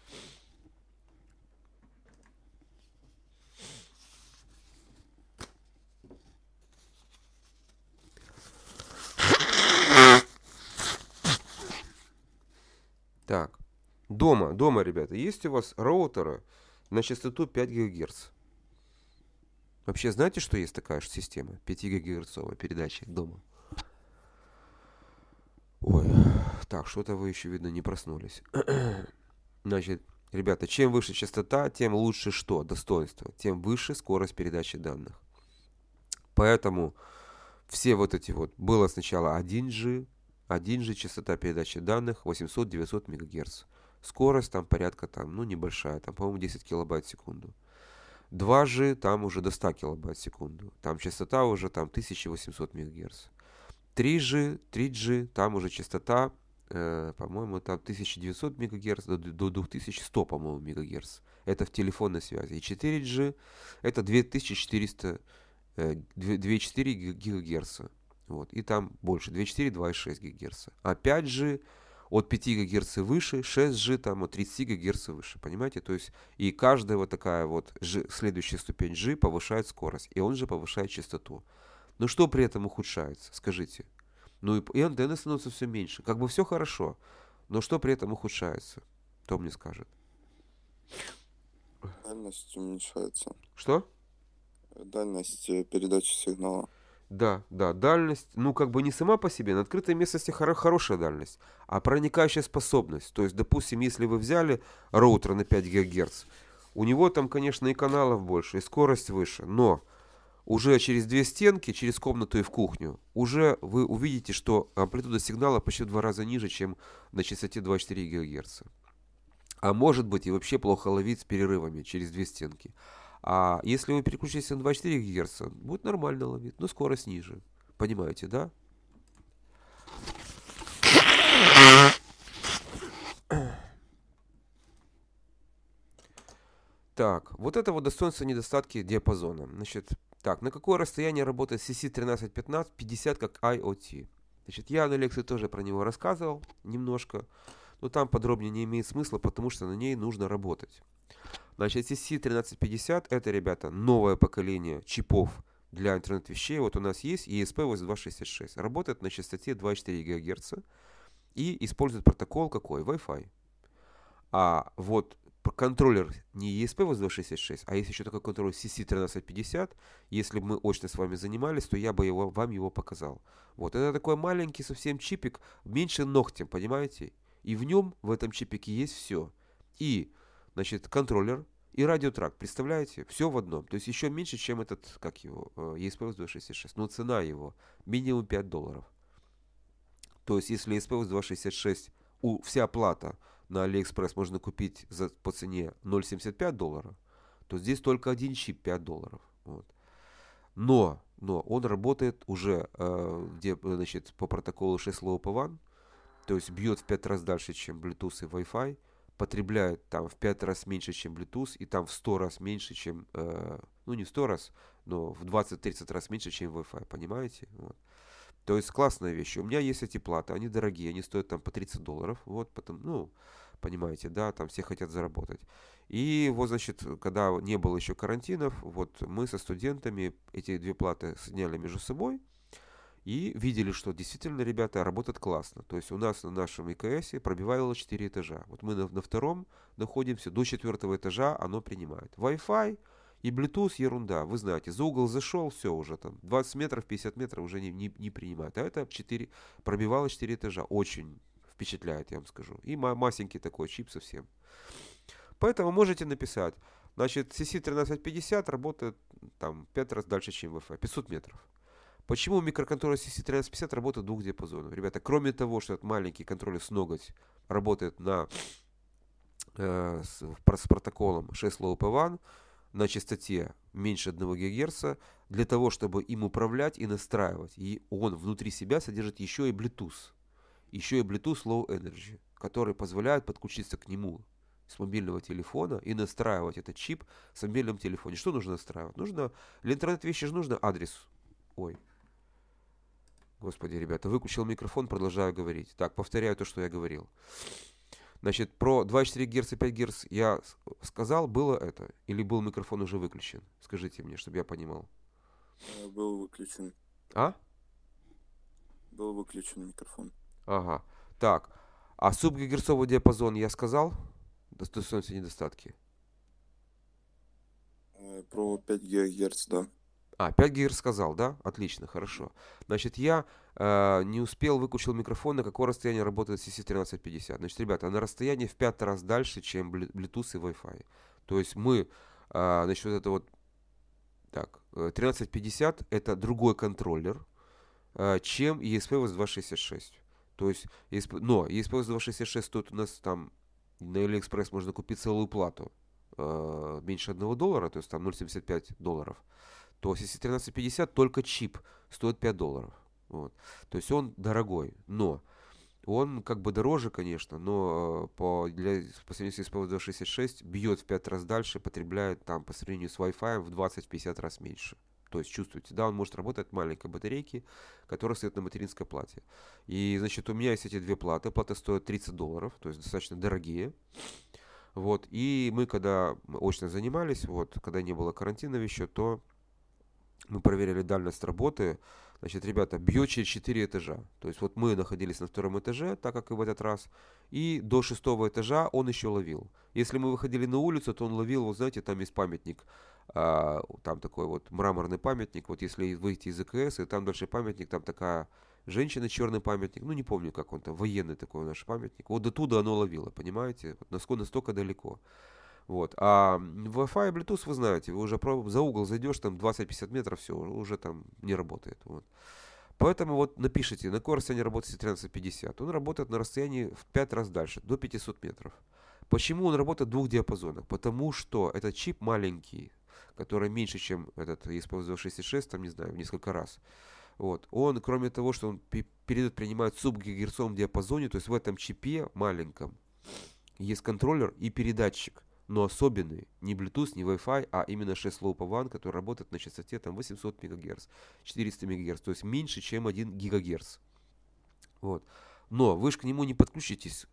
Так, дома, ребята, есть у вас роутеры на частоту 5 ГГц? Вообще знаете, что есть такая же система 5 гигагерцовой передачи дома? Ой, так, что-то вы еще, видно, не проснулись. Значит, ребята, чем выше частота, тем лучше что? Достоинство. Тем выше скорость передачи данных. Поэтому все вот эти вот, было сначала 1G частота передачи данных 800-900 МГц. Скорость там порядка, там, ну небольшая, там, по-моему, 10 килобайт в секунду. 2G там уже до 100 килобайт в секунду. Там частота уже там 1800 МГц. 3G, там уже частота, по-моему, там 1900 МГц до 2100, по-моему, МГц. Это в телефонной связи. И 4G это 2400, 2,4 ГГц. Вот. И там больше, 2,4, 2,6 ГГц. А 5G от 5 ГГц выше, 6G там от 30 ГГц выше. Понимаете? То есть и каждая вот такая вот следующая ступень G повышает скорость. И он же повышает частоту. Но что при этом ухудшается? Скажите. Ну и антенны становятся все меньше. Как бы все хорошо. Но что при этом ухудшается? Кто мне скажет? Дальность уменьшается. Что? Дальность передачи сигнала. Да, дальность, ну как бы не сама по себе, на открытой местности хорошая дальность, а проникающая способность. То есть, допустим, если вы взяли роутер на 5 ГГц, у него там, конечно, и каналов больше, и скорость выше, но уже через две стенки, через комнату и в кухню, уже вы увидите, что амплитуда сигнала почти в 2 раза ниже, чем на частоте 2,4 ГГц. А может быть и вообще плохо ловить с перерывами через две стенки. А если вы переключитесь на 2,4 ГГц, будет нормально ловить, но скорость ниже. Понимаете, да? Так, вот это вот достоинства и недостатки диапазона. Значит, так, на какое расстояние работает CC1350 как IoT? Значит, я на лекции тоже про него рассказывал немножко, но там подробнее не имеет смысла, потому что на ней нужно работать. Значит, CC1350 это, ребята, новое поколение чипов для интернет-вещей. Вот у нас есть ESP8266. Работает на частоте 2,4 ГГц и использует протокол какой? Wi-Fi. А вот контроллер не ESP8266, а есть еще такой контроллер CC1350. Если бы мы очно с вами занимались, то я бы вам его показал. Вот, это такой маленький совсем чипик, меньше ногтем, понимаете? И в нем, в этом чипике есть все. И, значит, контроллер и радиотрак, представляете? Все в одном. То есть еще меньше, чем этот, как его, ESP8266. Но цена его минимум $5. То есть, если ESP8266, вся плата на AliExpress можно купить по цене $0.75, то здесь только один чип $5. Вот. Но он работает уже значит, по протоколу 6LoWPAN, то есть бьет в 5 раз дальше, чем Bluetooth и Wi-Fi, потребляет там в 5 раз меньше, чем Bluetooth, и там в 100 раз меньше, чем, ну не в 100 раз, но в 20-30 раз меньше, чем Wi-Fi, понимаете? Вот. То есть классная вещь. У меня есть эти платы, они дорогие, они стоят там по $30, вот, потом, ну, понимаете, да, там все хотят заработать. И вот, значит, когда не было еще карантинов, вот мы со студентами эти две платы соединяли между собой и видели, что действительно, ребята, работает классно. То есть у нас на нашем ИКСе пробивало 4 этажа. Вот мы на втором находимся, до 4 этажа оно принимает. Wi-Fi и Bluetooth ерунда, вы знаете, за угол зашел, все уже там, 20 метров, 50 метров уже не принимает. А это пробивало 4 этажа, очень впечатляет, я вам скажу. И масенький такой чип совсем. Поэтому можете написать. Значит, CC1350 работает там 5 раз дальше, чем Wi-Fi. 500 метров. Почему микроконтроллер CC1350 работает в двух диапазонах? Ребята, кроме того, что этот маленький контроллер с ноготь работает с протоколом 6LoWPAN на частоте меньше 1 ГГц, для того, чтобы им управлять и настраивать. И он внутри себя содержит еще и Bluetooth. Еще и Bluetooth Low Energy, который позволяет подключиться к нему с мобильного телефона и настраивать этот чип с мобильном телефоне. Что нужно настраивать? Нужно, для интернет-вещи же нужно адрес. Ой. Господи, ребята, выключил микрофон, продолжаю говорить. Так, повторяю то, что я говорил. Значит, про 2,4 Гц и 5 Гц я сказал, было это? Или был микрофон уже выключен? Скажите мне, чтобы я понимал. Был выключен. А? Был выключен микрофон. Ага. Так, а субгигагерцовый диапазон я сказал? Достоинства и недостатки. Про 5 ГГц, да. 5 ГГц сказал, да? Отлично, хорошо. Значит, я не успел, выключил микрофон, на какое расстояние работает CC1350. Значит, ребята, на расстоянии в 5 раз дальше, чем Bluetooth и Wi-Fi. То есть мы, значит, вот это вот, так, 1350 это другой контроллер, чем ESP8266. То есть, но ESP8266 стоит у нас там, на AliExpress можно купить целую плату, меньше $1, то есть там $0.75. То CC1350 только чип стоит $5. Вот. То есть он дорогой, но он как бы дороже, конечно, но по сравнению с ESP8266 бьет в 5 раз дальше, потребляет там по сравнению с Wi-Fi в 20-50 раз меньше. То есть чувствуете, да, он может работать от маленькой батарейки, которая стоит на материнской плате. И, значит, у меня есть эти две платы. Плата стоит $30, то есть достаточно дорогие. Вот. И мы, когда очно занимались, вот, когда не было карантина еще, то мы проверили дальность работы. Значит, ребята, бьет через 4 этажа. То есть вот мы находились на 2-м этаже, так как и в этот раз. И до 6-го этажа он еще ловил. Если мы выходили на улицу, то он ловил, вот знаете, там есть памятник. Там такой вот мраморный памятник. Вот если выйти из АКС, и там дальше памятник, там такая женщина, черный памятник. Ну, не помню, как он там, военный такой наш памятник. Вот до туда оно ловило, понимаете? Вот настолько далеко. Вот. А Wi-Fi и Bluetooth, вы знаете, вы уже за угол зайдешь, там 20-50 метров, все, уже там не работает. Вот. Поэтому вот напишите, на какое расстояние работает C1350. Он работает на расстоянии в 5 раз дальше, до 500 метров. Почему он работает в двух диапазонах? Потому что этот чип маленький, который меньше, чем этот ESP8266, там, не знаю, в несколько раз. Вот. Он, кроме того, что он передает, принимает в субгигагерцовом диапазоне, то есть в этом чипе маленьком есть контроллер и передатчик. Но особенный, не Bluetooth, не Wi-Fi, а именно 6LoWPAN, который работает на частоте там 800 МГц, 400 МГц, то есть меньше, чем 1 ГГц. Вот. Но вы же к нему не подключитесь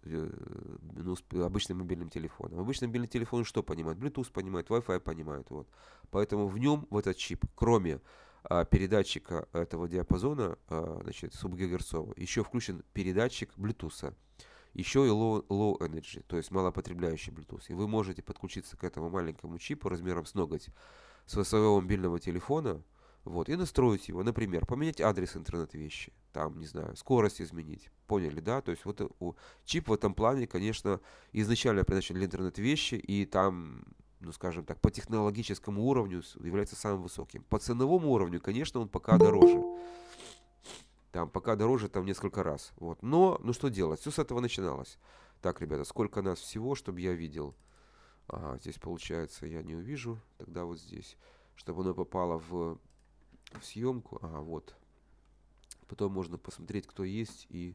обычным мобильным телефоном. Обычный мобильный телефон что понимает? Bluetooth понимает, Wi-Fi понимает. Вот. Поэтому в нем, в этот чип, кроме передатчика этого диапазона, значит, субгигагерцового, еще включен передатчик Bluetooth. Еще и low energy, то есть малопотребляющий Bluetooth. И вы можете подключиться к этому маленькому чипу размером с ноготь своего мобильного телефона, вот, и настроить его. Например, поменять адрес интернет-вещи, там, не знаю, скорость изменить. Поняли, да? То есть вот чип в этом плане, конечно, изначально предназначен для интернет-вещи, и там, ну, скажем так, по технологическому уровню является самым высоким. По ценовому уровню, конечно, он пока дороже. Там пока дороже, там несколько раз. Вот. Но, ну что делать? Все с этого начиналось. Так, ребята, сколько нас всего, чтобы я видел? Ага, здесь получается я не увижу. Тогда вот здесь. Чтобы оно попало в съемку. Ага, вот. Потом можно посмотреть, кто есть. И...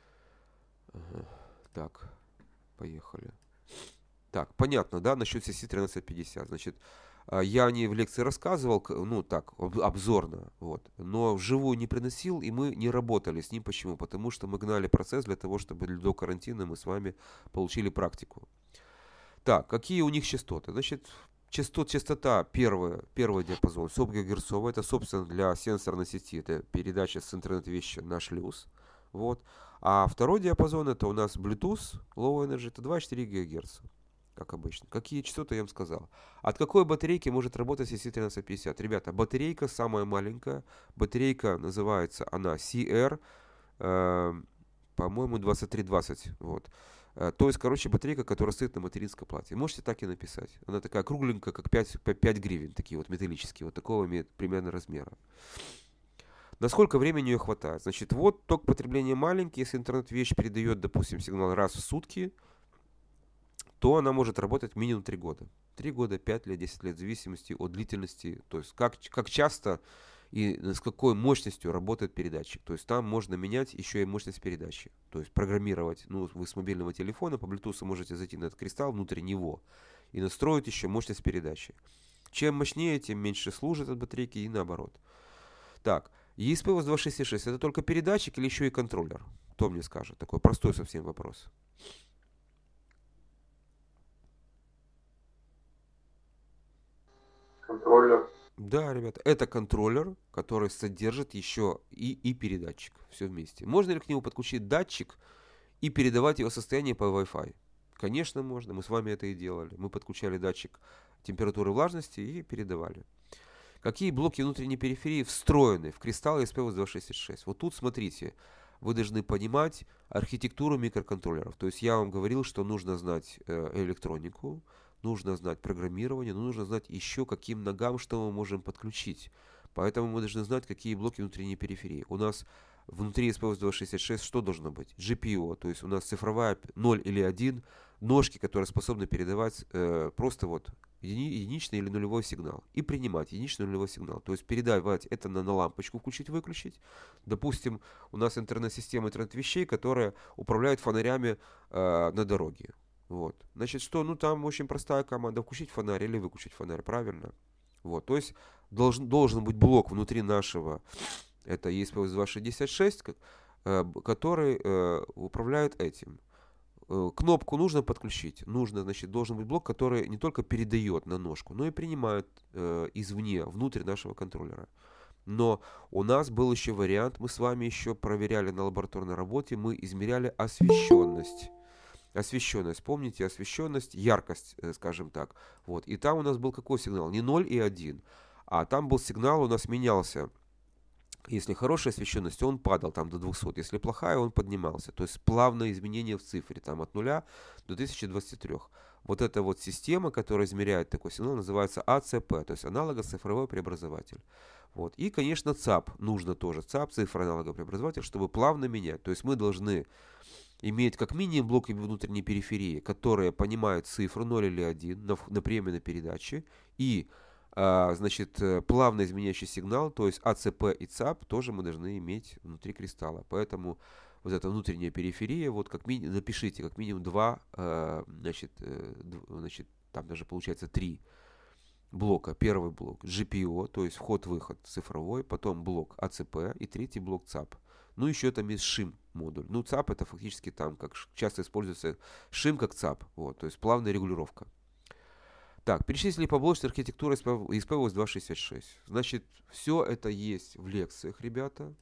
Ага. Так, поехали. Так, понятно, да, насчет CC1350. Значит, я не в лекции рассказывал, ну так, обзорно, вот, но вживую не приносил, и мы не работали с ним. Почему? Потому что мы гнали процесс для того, чтобы до карантина мы с вами получили практику. Так, какие у них частоты? Значит, частота первый диапазон, субгигагерцовый, это, собственно, для сенсорной сети, это передача с интернет-вещи на шлюз. Вот. А второй диапазон, это у нас Bluetooth, Low Energy, это 2,4 ГГц. Как обычно. Какие частоты я вам сказал. От какой батарейки может работать CC1350? Ребята, батарейка самая маленькая. Батарейка называется она CR, по-моему, 2320. Вот. То есть, короче, батарейка, которая стоит на материнской плате. Можете так и написать. Она такая кругленькая, как 5 гривен, такие вот металлические, вот такого имеет примерно размера. Насколько времени ее хватает? Значит, вот ток потребления маленький, если интернет-вещь передает, допустим, сигнал раз в сутки, то она может работать минимум 3 года. 3 года, 5 лет, 10 лет, в зависимости от длительности, то есть как часто и с какой мощностью работает передатчик. То есть там можно менять еще и мощность передачи. То есть программировать, ну, вы с мобильного телефона по Bluetooth можете зайти на этот кристалл внутрь него и настроить еще мощность передачи. Чем мощнее, тем меньше служит от батарейки и наоборот. Так, ESP8266 это только передатчик или еще и контроллер? Кто мне скажет? Такой простой совсем вопрос. Контроллер. Да, ребята, это контроллер, который содержит еще и передатчик. Все вместе. Можно ли к нему подключить датчик и передавать его состояние по Wi-Fi? Конечно, можно. Мы с вами это и делали. Мы подключали датчик температуры и влажности и передавали. Какие блоки внутренней периферии встроены в кристалл ESP8266? Вот тут смотрите. Вы должны понимать архитектуру микроконтроллеров. То есть я вам говорил, что нужно знать электронику, нужно знать программирование, но нужно знать еще каким ногам, что мы можем подключить. Поэтому мы должны знать, какие блоки внутренней периферии. У нас внутри ESP8266 что должно быть? GPIO, то есть у нас цифровая 0 или 1, ножки, которые способны передавать просто вот единичный или нулевой сигнал. И принимать единичный или нулевой сигнал. То есть передавать это на лампочку включить-выключить. Допустим, у нас интернет-система интернет-вещей, которая управляет фонарями на дороге. Вот. Значит, что? Ну, там очень простая команда. Включить фонарь или выключить фонарь, правильно? Вот. То есть должен быть блок внутри нашего, это ESP8266, который управляет этим. Кнопку нужно подключить. Нужно, значит, должен быть блок, который не только передает на ножку, но и принимает извне, внутрь нашего контроллера. Но у нас был еще вариант, мы с вами еще проверяли на лабораторной работе, мы измеряли освещенность. Освещенность, помните, освещенность, яркость, скажем так. Вот. И там у нас был какой сигнал? Не 0 и 1, а там был сигнал, у нас менялся. Если хорошая освещенность, он падал там до 200. Если плохая, он поднимался. То есть плавное изменение в цифре, там от 0 до 1023. Вот эта вот система, которая измеряет такой сигнал, называется АЦП, то есть аналого-цифровой преобразователь. Вот. И, конечно, ЦАП. Нужно тоже ЦАП, цифр-аналоговый преобразователь, чтобы плавно менять. То есть мы должны иметь как минимум блоки внутренней периферии, которые понимают цифру 0 или 1 на приеме на передаче. И значит, плавно изменяющий сигнал, то есть АЦП и ЦАП тоже мы должны иметь внутри кристалла. Поэтому вот эта внутренняя периферия, вот как минимум, напишите, как минимум 2, значит, там даже получается 3 блока. Первый блок GPIO, то есть вход-выход цифровой, потом блок АЦП и третий блок ЦАП. Ну, еще там есть шим модуль. Ну, ЦАП это фактически там, как часто используется шим как ЦАП, вот, то есть плавная регулировка. Так, перечислили поблочную архитектуру ESP8266. Значит, все это есть в лекциях, ребята.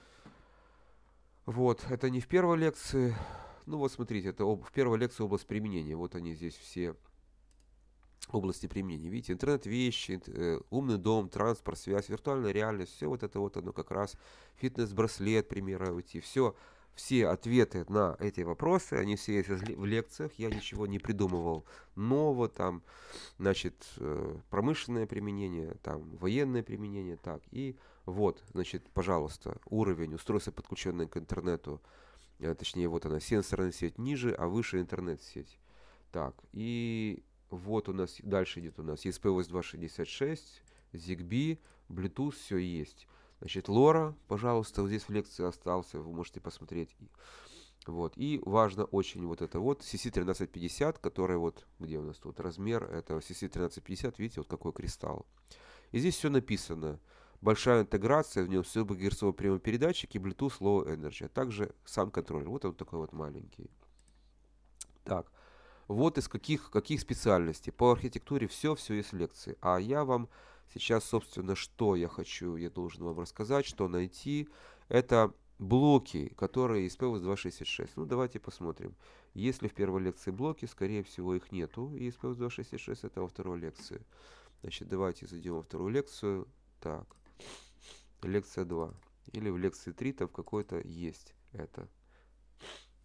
Вот, это не в первой лекции. Ну вот, смотрите, это в первой лекции область применения. Вот они здесь все области применения. Видите, интернет-вещи, умный дом, транспорт, связь, виртуальная реальность. Все вот это вот оно как раз. Фитнес-браслет, примеры уйти. Все ответы на эти вопросы, они все есть в лекциях, я ничего не придумывал нового, там, значит, промышленное применение, там, военное применение, так, и вот, значит, пожалуйста, уровень устройства, подключенное к интернету, точнее, вот она, сенсорная сеть ниже, а выше интернет-сеть, так, и вот у нас, дальше идет у нас ESP8266, ZigBee, Bluetooth, все есть. Значит, LoRa, пожалуйста, вот здесь в лекции остался, вы можете посмотреть. Вот. И важно очень вот это вот CC1350, который вот, где у нас тут размер этого CC1350, видите, вот какой кристалл. И здесь все написано. Большая интеграция, в нем субгерцовый прямопередатчик и Bluetooth Low Energy, а также сам контроллер. Вот он такой вот маленький. Так, вот из каких специальностей. По архитектуре все есть в лекции. А я вам сейчас, собственно, что я должен вам рассказать, что найти. Это блоки, которые из ESP8266. Ну, давайте посмотрим. Если в первой лекции блоки, скорее всего, их нету. И ESP8266 это во второй лекции. Значит, давайте зайдем во вторую лекцию. Так, лекция 2. Или в лекции 3 там в какой-то есть это.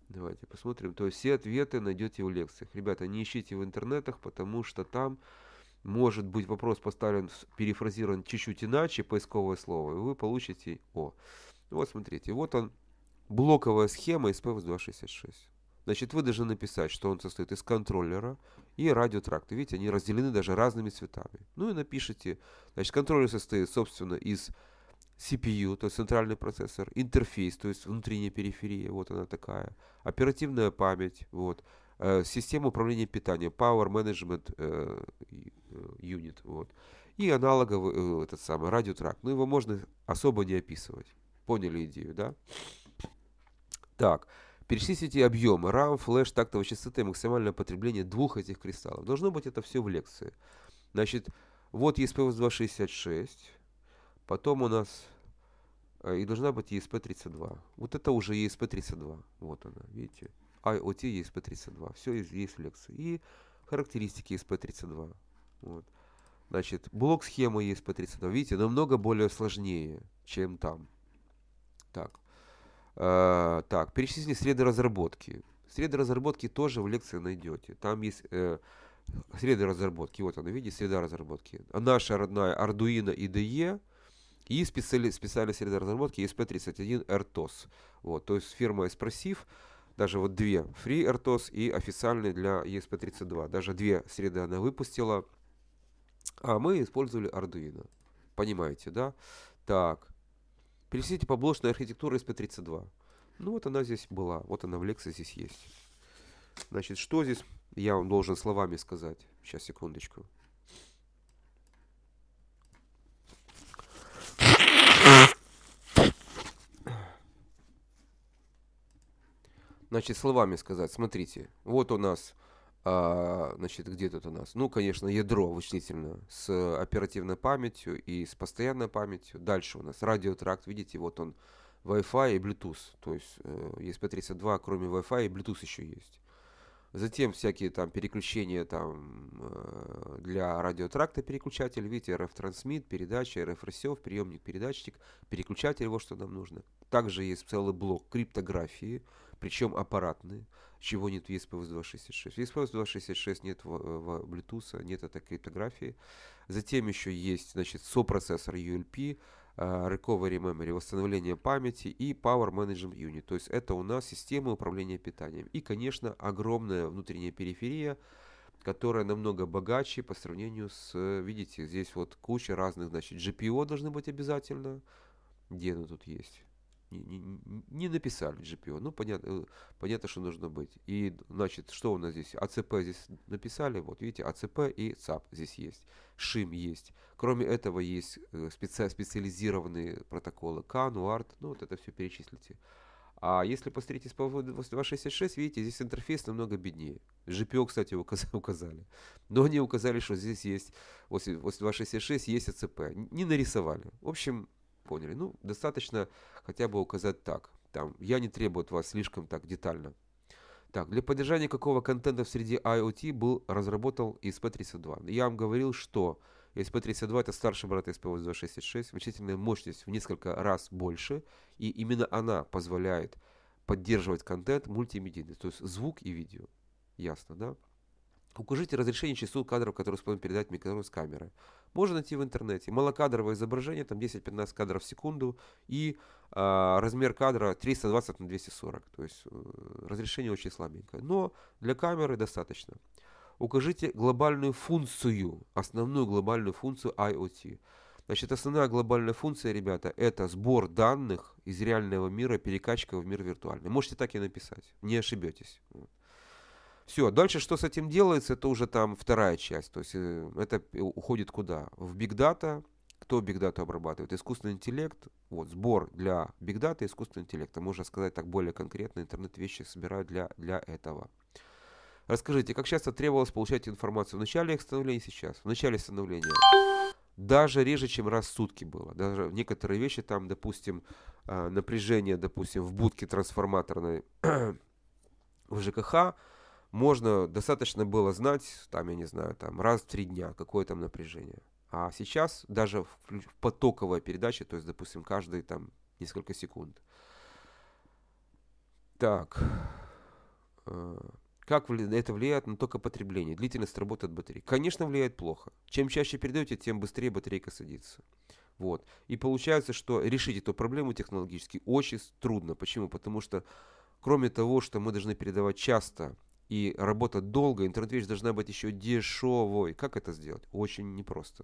Давайте посмотрим. То есть все ответы найдете в лекциях. Ребята, не ищите в интернетах, потому что там может быть вопрос поставлен, перефразирован чуть-чуть иначе, поисковое слово, и вы получите Вот смотрите, вот он, блоковая схема SPF 266. Значит, вы должны написать, что он состоит из контроллера и радиотракта. Видите, они разделены даже разными цветами. Ну и напишите, значит, контроллер состоит, собственно, из CPU, то есть центральный процессор, интерфейс, то есть внутренняя периферия, вот она такая, оперативная память, вот, система управления питанием, Power Management Unit, вот, и аналоговый этот самый радиотракт. Ну, его можно особо не описывать. Поняли идею, да? Так, перечислите объемы RAM, флеш, тактовой частоты, максимальное потребление двух этих кристаллов. Должно быть это все в лекции. Значит, вот ESP 266. Потом у нас и должна быть ESP32. Вот это уже ESP32. Вот она, видите? IoT ESP32. Все есть в лекции. И характеристики ESP32. Вот. Значит, блок схемы ESP32. Видите, намного более сложнее, чем там. Так. Так, перечислите среды разработки. Среды разработки тоже в лекции найдете. Там есть среды разработки. Вот она, видите, среда разработки. Наша родная Arduino IDE. И специальная среда разработки ESP31 RTOS. Вот, то есть фирма Espressif, даже вот две, Free RTOS и официальный для ESP32. Даже две среды она выпустила, а мы использовали Arduino. Понимаете, да? Так, перечислите поблочную архитектуру ESP32. Ну вот она здесь была, вот она в лекции здесь есть. Значит, что здесь я вам должен словами сказать? Сейчас, секундочку. Значит, словами сказать, смотрите, вот у нас, значит, где тут у нас? Ну, конечно, ядро вычислительное с оперативной памятью и с постоянной памятью. Дальше у нас радиотракт, видите, вот он, Wi-Fi и Bluetooth. То есть ESP32, кроме Wi-Fi и Bluetooth еще есть. Затем всякие там переключения там для радиотракта переключатель, видите, RF-трансмит, передача, RF-ресев, приемник, передатчик, переключатель, вот что нам нужно. Также есть целый блок криптографии, причем аппаратный, чего нет в ESP 266. В ESP 266 нет в Bluetooth, нет этой криптографии. Затем еще есть, значит, сопроцессор ULP, Recovery Memory, восстановление памяти и Power Management Unit. То есть это у нас система управления питанием. И, конечно, огромная внутренняя периферия, которая намного богаче по сравнению с, видите, здесь вот куча разных, значит, GPIO должны быть обязательно. Где оно тут есть? Не написали GPIO, ну понятно, что нужно быть. И, значит, что у нас здесь? ACP здесь написали, вот видите, ACP и SAP здесь есть. SHIM есть. Кроме этого есть специализированные протоколы CAN, UART, ну вот это все перечислите. А если посмотрите с PV 266, видите, здесь интерфейс намного беднее. GPIO, кстати, указали. Но они указали, что здесь есть, вот 266 есть ACP. Не нарисовали. В общем, поняли. Ну, достаточно хотя бы указать так. Там, я не требую от вас слишком так детально. Так, для поддержания какого контента в среде IoT был разработан ESP32. Я вам говорил, что ESP32 это старший брат ESP8266, вычислительная мощность в несколько раз больше, и именно она позволяет поддерживать контент мультимедийный, то есть звук и видео. Ясно, да? Укажите разрешение частоту кадров, которые способны передать микрофон с камеры. Можно найти в интернете. Малокадровое изображение, там 10-15 кадров в секунду, и размер кадра 320 на 240. То есть разрешение очень слабенькое. Но для камеры достаточно. Укажите глобальную функцию, основную глобальную функцию IoT. Значит, основная глобальная функция, ребята, это сбор данных из реального мира, перекачка в мир виртуальный. Можете так и написать, не ошибетесь. Все, дальше что с этим делается, это уже там вторая часть. То есть это уходит куда? В Big Data. Кто Big Data обрабатывает? Искусственный интеллект. Вот, сбор для Big Data и искусственного интеллекта. Можно сказать так более конкретно, интернет-вещи собирают для этого. Расскажите, как часто требовалось получать информацию в начале их становления и сейчас? В начале становления даже реже, чем раз в сутки было. Даже некоторые вещи там, допустим, напряжение, допустим, в будке трансформаторной в ЖКХ, можно, достаточно было знать, там, я не знаю, там, раз в 3 дня, какое там напряжение. А сейчас даже в потоковой передаче, то есть, допустим, каждые там несколько секунд. Так, Как это влияет на токопотребление, длительность работы от батареи? Конечно, влияет плохо. Чем чаще передаете, тем быстрее батарейка садится. Вот. И получается, что решить эту проблему технологически очень трудно. Почему? Потому что кроме того, что мы должны передавать часто и работать долго, интернет-вещь должна быть еще дешевой. Как это сделать? Очень непросто.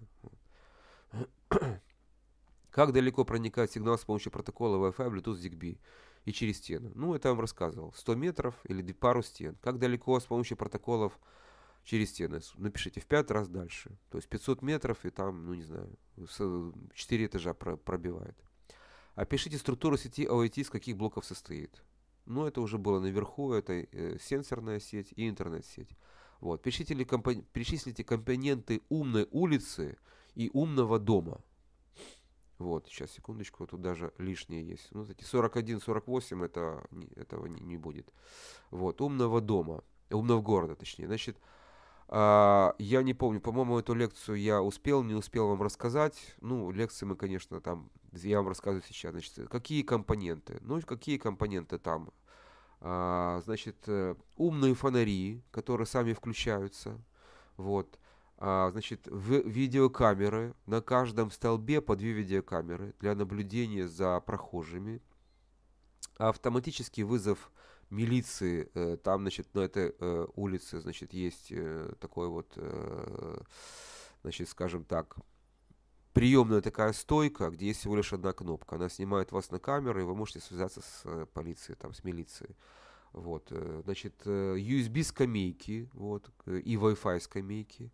Как далеко проникает сигнал с помощью протокола Wi-Fi, Bluetooth, ZigBee и через стену? Ну, это я вам рассказывал. 100 метров или пару стен. Как далеко с помощью протоколов через стены? Напишите в 5 раз дальше. То есть 500 метров и там, ну не знаю, 4 этажа пробивает. Опишите структуру сети OIT, из каких блоков состоит. Ну, это уже было наверху. Это сенсорная сеть и интернет-сеть. Вот. Перечислите компоненты умной улицы и умного дома. Вот, сейчас, секундочку, тут даже лишнее есть. Ну, эти 41, 48, этого не будет. Вот, умного дома, умного города, точнее. Значит, я не помню, по-моему, эту лекцию я не успел вам рассказать. Ну, лекции мы, конечно, там, я вам рассказываю сейчас. Значит, какие компоненты? Ну, какие компоненты там? Значит, умные фонари, которые сами включаются. Вот. Значит, видеокамеры, на каждом столбе по 2 видеокамеры для наблюдения за прохожими. Автоматический вызов милиции, там, значит, на этой улице, значит, есть такой вот, значит, скажем так, приемная такая стойка, где есть всего лишь одна кнопка. Она снимает вас на камеру, и вы можете связаться с полицией, там, с милицией. Вот, значит, USB скамейки, вот, и Wi-Fi скамейки.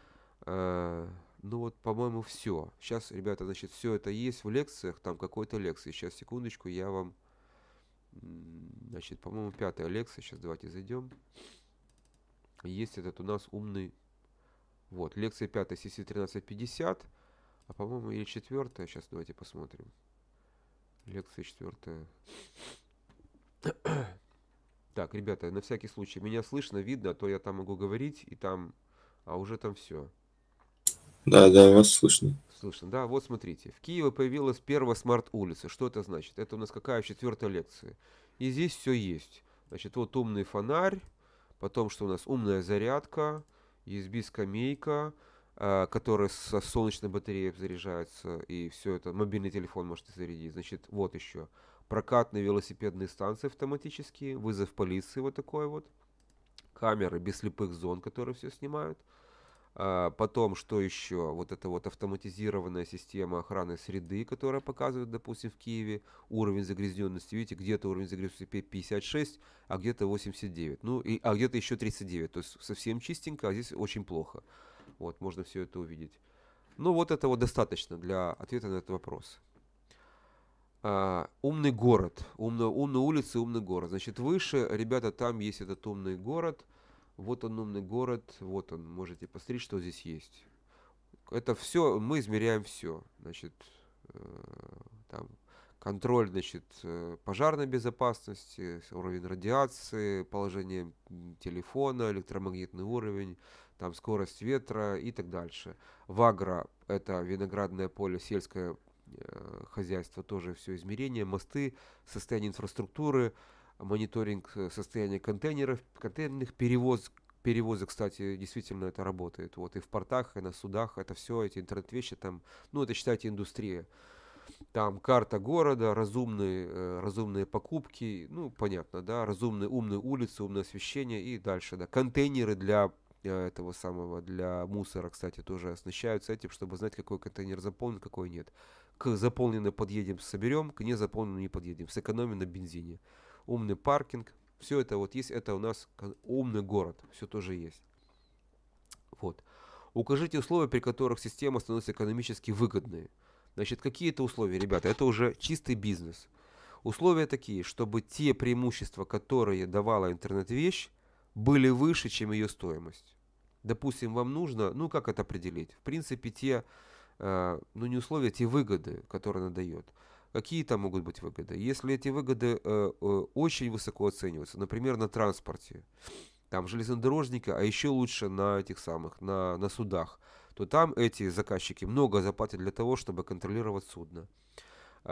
Ну вот, по-моему, все. Сейчас, ребята, значит, все это есть в лекциях, там какой-то лекции. Сейчас, секундочку, я вам, значит, по-моему, 5-я лекция. Сейчас давайте зайдем. Есть этот у нас умный, вот, лекция 5-я, CC 1350, а, по-моему, или 4-я. Сейчас давайте посмотрим. Лекция 4-я. Так, ребята, на всякий случай, меня слышно, видно, а то я там могу говорить, и там, а уже там все. Да, вас слышно. Слышно, да, вот смотрите. В Киеве появилась первая смарт-улица. Что это значит? Это у нас какая 4-я лекция. И здесь все есть. Значит, вот умный фонарь, потом что у нас? Умная зарядка, USB-скамейка, которая со солнечной батареей заряжается, и все это, мобильный телефон можете зарядить. Значит, вот еще. Прокатные велосипедные станции автоматические, вызов полиции вот такой вот. Камеры без слепых зон, которые все снимают. Потом, что еще? Вот это вот автоматизированная система охраны среды, которая показывает, допустим, в Киеве уровень загрязненности. Видите, где-то уровень загрязненности 56, а где-то 89. Ну, а где-то еще 39. То есть совсем чистенько, а здесь очень плохо. Вот, можно все это увидеть. Ну, вот это вот достаточно для ответа на этот вопрос. Умный город. Умные улицы, умный город. Значит, выше, ребята, там есть этот умный город. Вот он, умный город, вот он, можете посмотреть, что здесь есть. Это все, мы измеряем все. Значит, там контроль, значит, пожарной безопасности, уровень радиации, положение телефона, электромагнитный уровень, там скорость ветра и так дальше. Вагра, это виноградное поле, сельское хозяйство, тоже все измерения, мосты, состояние инфраструктуры, мониторинг состояния контейнеров, контейнерных перевозок, кстати, действительно это работает. Вот и в портах, и на судах, это все, эти интернет-вещи там, ну это считайте индустрия. Там карта города, разумные покупки, ну понятно, да, разумные умные улицы, умное освещение и дальше, да, контейнеры для этого самого, для мусора, кстати, тоже оснащаются этим, чтобы знать, какой контейнер заполнен, какой нет. К заполненной подъедем, соберем, к незаполненной не подъедем, сэкономим на бензине. Умный паркинг, все это вот есть, это у нас умный город, все тоже есть. Вот. Укажите условия, при которых система становится экономически выгодной. Значит, какие это условия, ребята? Это уже чистый бизнес. Условия такие, чтобы те преимущества, которые давала интернет-вещь, были выше, чем ее стоимость. Допустим, вам нужно, ну как это определить? В принципе, те, ну не условия, те выгоды, которые она дает. Какие там могут быть выгоды? Если эти выгоды очень высоко оцениваются, например, на транспорте, там железнодорожники, а еще лучше на этих самых, на судах, то там эти заказчики много заплатят для того, чтобы контролировать судно.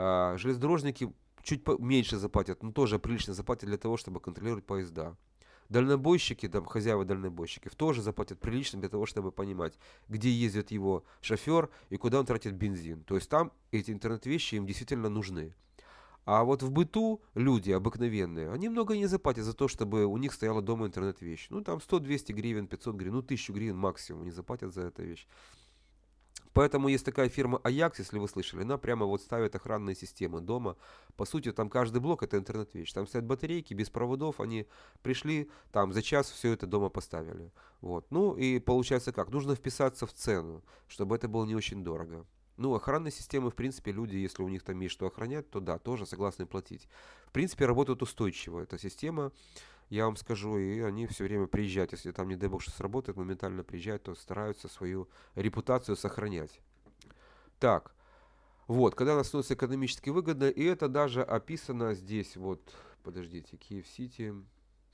Железнодорожники чуть меньше заплатят, но тоже прилично заплатят для того, чтобы контролировать поезда. Дальнобойщики, там, хозяева дальнобойщиков тоже заплатят прилично для того, чтобы понимать, где ездит его шофер и куда он тратит бензин. То есть там эти интернет-вещи им действительно нужны. А вот в быту люди обыкновенные, они много не заплатят за то, чтобы у них стояла дома интернет-вещь. Ну, там 100-200 гривен, 500 гривен, ну, 1000 гривен максимум они заплатят за эту вещь. Поэтому есть такая фирма Ajax, если вы слышали, она прямо вот ставит охранные системы дома. По сути, там каждый блок это интернет-вещь. Там стоят батарейки без проводов, они пришли, там за час все это дома поставили. Вот. Ну и получается как? Нужно вписаться в цену, чтобы это было не очень дорого. Ну, охранные системы, в принципе, люди, если у них там есть что охранять, то да, тоже согласны платить. В принципе, работают устойчиво. Эта система, я вам скажу, и они все время приезжают. Если там, не дай бог, что сработает, моментально приезжают, то стараются свою репутацию сохранять. Так, вот, когда она становится экономически выгодно, и это даже описано здесь, вот, подождите, Киев-Сити.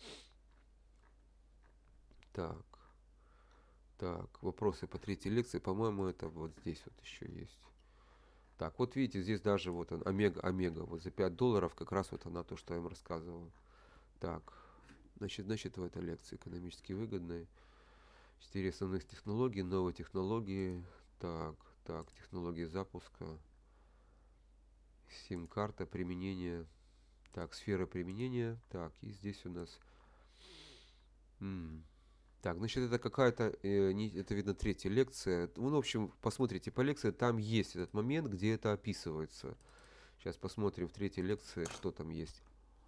Так. Так, вопросы по третьей лекции, по-моему, это вот здесь вот еще есть. Так, вот видите, здесь даже вот он, омега, вот за $5, как раз вот она, то, что я вам рассказывал. Так, значит в этой лекции экономически выгодные. 4 основных технологии, новые технологии. Так, технологии запуска. Сим-карта, применение. Так, сфера применения. Так, и здесь у нас... Так, значит, это какая-то, это видно третья лекция. Ну, в общем, посмотрите по лекции, там есть этот момент, где это описывается. Сейчас посмотрим в третьей лекции, что там есть.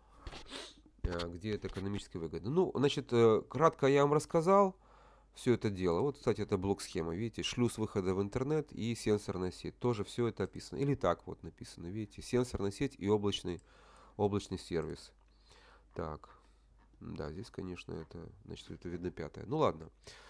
Где это экономически выгодно. Ну, значит, кратко я вам рассказал все это дело. Вот, кстати, это блок-схема, видите, шлюз выхода в интернет и сенсорная сеть. Тоже все это описано. Или так вот написано, видите, сенсорная сеть и облачный сервис. Так. Да, здесь, конечно, это, значит, это видно 5. Ну ладно.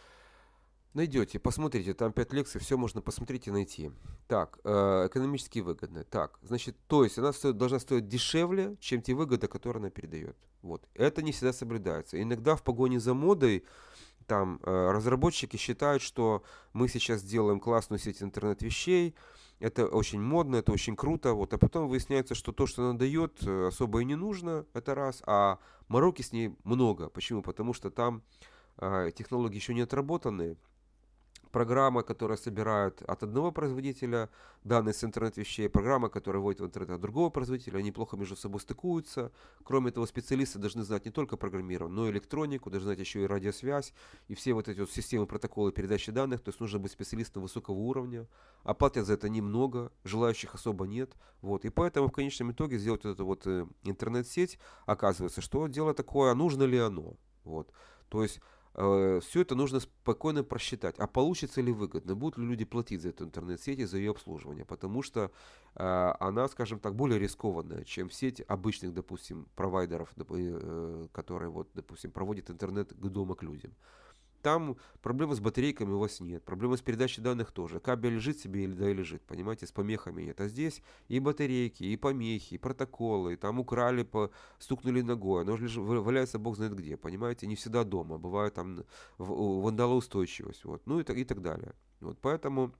Найдете, посмотрите, там 5 лекций, все можно посмотреть и найти. Так, экономически выгодно. Так, значит, то есть она должна стоить дешевле, чем те выгоды, которые она передает. Вот. Это не всегда соблюдается. Иногда в погоне за модой там разработчики считают, что мы сейчас делаем классную сеть интернет-вещей, это очень модно, это очень круто, вот, а потом выясняется, что то, что она дает, особо и не нужно, это раз, а мороки с ней много. Почему? Потому что там технологии еще не отработаны. Программа, которая собирает от одного производителя данные с интернет-вещей, программа, которая вводит в интернет от другого производителя, они плохо между собой стыкуются. Кроме того, специалисты должны знать не только программирование, но и электронику, должны знать еще и радиосвязь, и все вот эти вот системы протоколы передачи данных. То есть нужно быть специалистом высокого уровня. А платят за это немного, желающих особо нет. Вот. И поэтому в конечном итоге сделать вот эту вот интернет-сеть, оказывается, что дело такое, а нужно ли оно? Вот. То есть все это нужно спокойно просчитать. А получится ли выгодно? Будут ли люди платить за эту интернет-сеть и за ее обслуживание? Потому что она, скажем так, более рискованная, чем сеть обычных, допустим, провайдеров, которые, вот, допустим, проводят интернет дома к людям. Там проблемы с батарейками у вас нет, проблемы с передачей данных тоже. Кабель лежит себе или да и лежит, понимаете, с помехами нет. А здесь и батарейки, и помехи, и протоколы, и там украли, стукнули ногой, оно валяется бог знает где, понимаете, не всегда дома, бывает там вандалоустойчивость, вот, ну и так далее. Вот, поэтому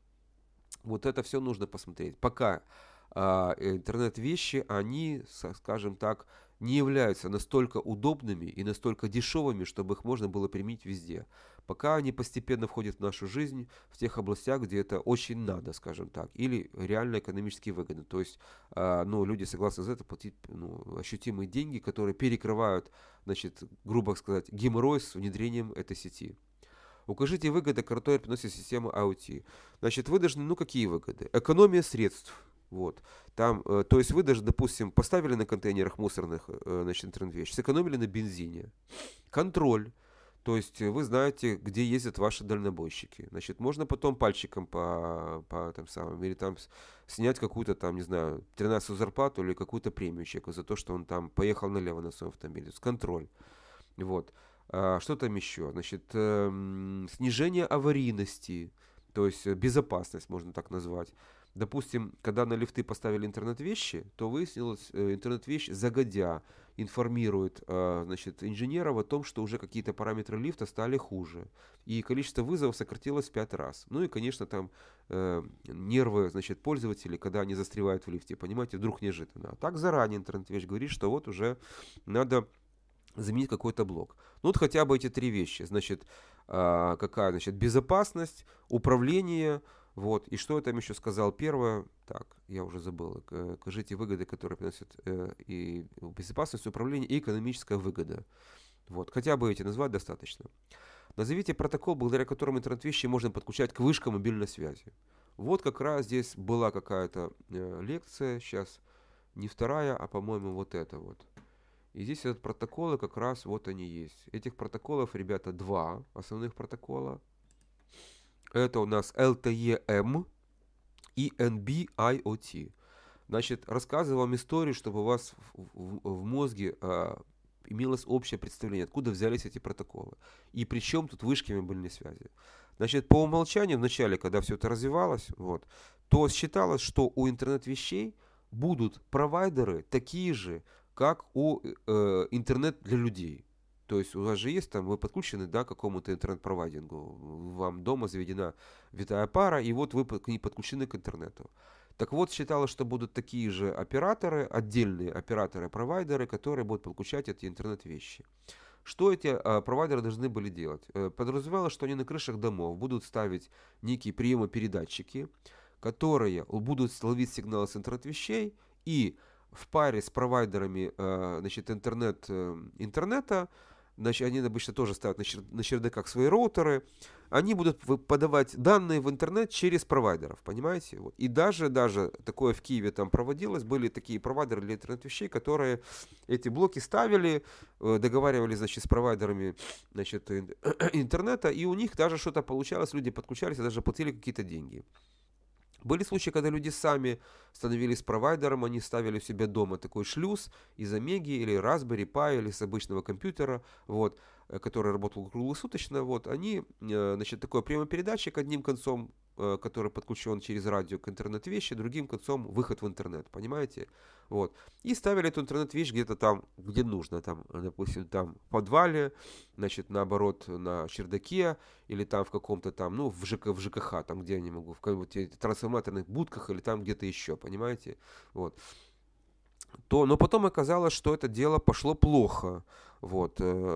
вот это все нужно посмотреть. Пока интернет-вещи, они, скажем так, не являются настолько удобными и настолько дешевыми, чтобы их можно было применить везде. Пока они постепенно входят в нашу жизнь в тех областях, где это очень надо, скажем так, или реально экономически выгодно. То есть, ну, люди согласны за это платить, ну, ощутимые деньги, которые перекрывают, значит, грубо сказать, геморрой с внедрением этой сети. Укажите выгоды, которые приносит система IoT. Значит, вы должны, ну, какие выгоды? Экономия средств. Вот. Там, то есть вы даже, допустим, поставили на контейнерах мусорных, значит, интернет-вещи, сэкономили на бензине. Контроль. То есть вы знаете, где ездят ваши дальнобойщики. Значит, можно потом пальчиком по там самым, или там снять какую-то там, не знаю, 13-ю зарплату или какую-то премию человеку за то, что он там поехал налево на своем автомобиле. То есть контроль. Вот. Что там еще? Значит, снижение аварийности, то есть безопасность, можно так назвать. Допустим, когда на лифты поставили интернет-вещи, то выяснилось, интернет-вещь загодя информирует, значит, инженеров о том, что уже какие-то параметры лифта стали хуже. И количество вызовов сократилось в 5 раз. Ну и, конечно, там нервы, значит, пользователей, когда они застревают в лифте, понимаете, вдруг неожиданно. А так заранее интернет-вещь говорит, что вот уже надо заменить какой-то блок. Ну вот хотя бы эти три вещи. Значит, какая, значит, безопасность, управление, вот. И что я там еще сказал? Первое, так, я уже забыл. Скажите выгоды, которые приносят и безопасность, управление и экономическая выгода. Вот. Хотя бы эти назвать достаточно. Назовите протокол, благодаря которому интернет-вещи можно подключать к вышкам мобильной связи. Вот как раз здесь была какая-то лекция, сейчас не вторая, а по-моему вот эта вот. И здесь этот протоколы как раз вот они есть. Этих протоколов, ребята, два основных протокола. Это у нас LTE-M и NB-IoT. Значит, рассказываю вам историю, чтобы у вас в мозге имелось общее представление, откуда взялись эти протоколы. И при чем тут вышки мобильной связи. Значит, по умолчанию, в начале, когда все это развивалось, вот, то считалось, что у интернет-вещей будут провайдеры такие же, как у интернет для людей. То есть у вас же есть там, вы подключены, да, к какому-то интернет-провайдингу, вам дома заведена витая пара, и вот вы к ней подключены к интернету. Так вот, считалось, что будут такие же операторы, отдельные операторы-провайдеры, которые будут подключать эти интернет-вещи. Что эти провайдеры должны были делать? Подразумевалось, что они на крышах домов будут ставить некие приемопередатчики, которые будут ловить сигналы с интернет-вещей и в паре с провайдерами значит, интернета, значит, они обычно тоже ставят на чердаках свои роутеры, они будут подавать данные в интернет через провайдеров, понимаете? Вот. И даже такое в Киеве там проводилось, были такие провайдеры для интернет-вещей, которые эти блоки ставили, договаривались, значит, с провайдерами, значит, интернета, и у них даже что-то получалось, люди подключались и даже платили какие-то деньги. Были случаи, когда люди сами становились провайдером, они ставили у себя дома такой шлюз из Омеги или Raspberry Pi или с обычного компьютера, вот, который работал круглосуточно. Вот, они, значит, такой приемопередатчик одним концом, который подключен через радио к интернет-вещи, другим концом выход в интернет, понимаете? Вот. И ставили эту интернет-вещь где-то там, где нужно, там, допустим, там в подвале, значит, наоборот, на чердаке, или там в каком-то там, ну, в ЖКХ, там, где я не могу, в каких-то трансформаторных будках, или там где-то еще, понимаете? Вот. Но потом оказалось, что это дело пошло плохо. Вот,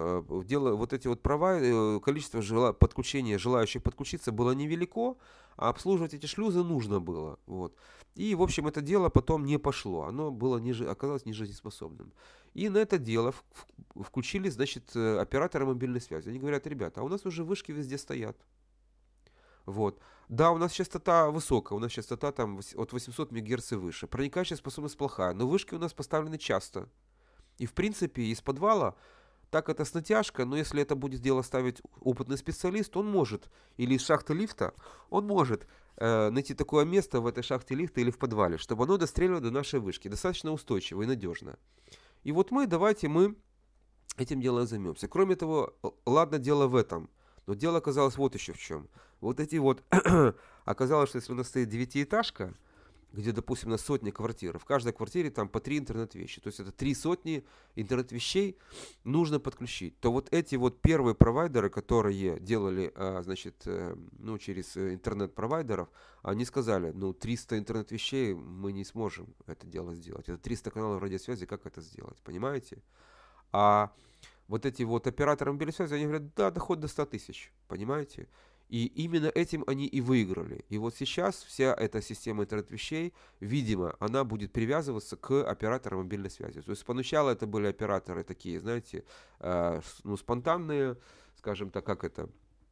вот эти вот права, количество подключения желающих подключиться было невелико, а обслуживать эти шлюзы нужно было. Вот. И, в общем, это дело потом не пошло. Оно было оказалось нежизнеспособным. И на это дело включили, значит, операторы мобильной связи. Они говорят: ребята, а у нас уже вышки везде стоят. Вот. Да, у нас частота высокая, у нас частота там от 800 МГц и выше. Проникающая способность плохая, но вышки у нас поставлены часто. И в принципе из подвала, так это с натяжкой, но если это будет дело ставить опытный специалист, он может, или из шахты лифта, он может найти такое место в этой шахте лифта или в подвале, чтобы оно достреливало до нашей вышки, достаточно устойчиво и надежно. И вот давайте мы этим делом займемся. Кроме того, ладно дело в этом, но дело оказалось вот еще в чем. Вот эти вот, оказалось, что если у нас стоит 9-этажка, где, допустим, на сотни квартир, в каждой квартире там по 3 интернет-вещи, то есть это 3 сотни интернет-вещей нужно подключить, то вот эти вот первые провайдеры, которые делали, значит, ну, через интернет-провайдеров, они сказали: ну, 300 интернет-вещей мы не сможем это дело сделать, это 300 каналов радиосвязи, как это сделать, понимаете? А вот эти вот операторы мобильной связи, они говорят: да, доход до 100 тысяч, понимаете? И именно этим они и выиграли. И вот сейчас вся эта система интернет-вещей, видимо, она будет привязываться к операторам мобильной связи. То есть поначалу это были операторы такие, знаете, ну, спонтанные, скажем так, как это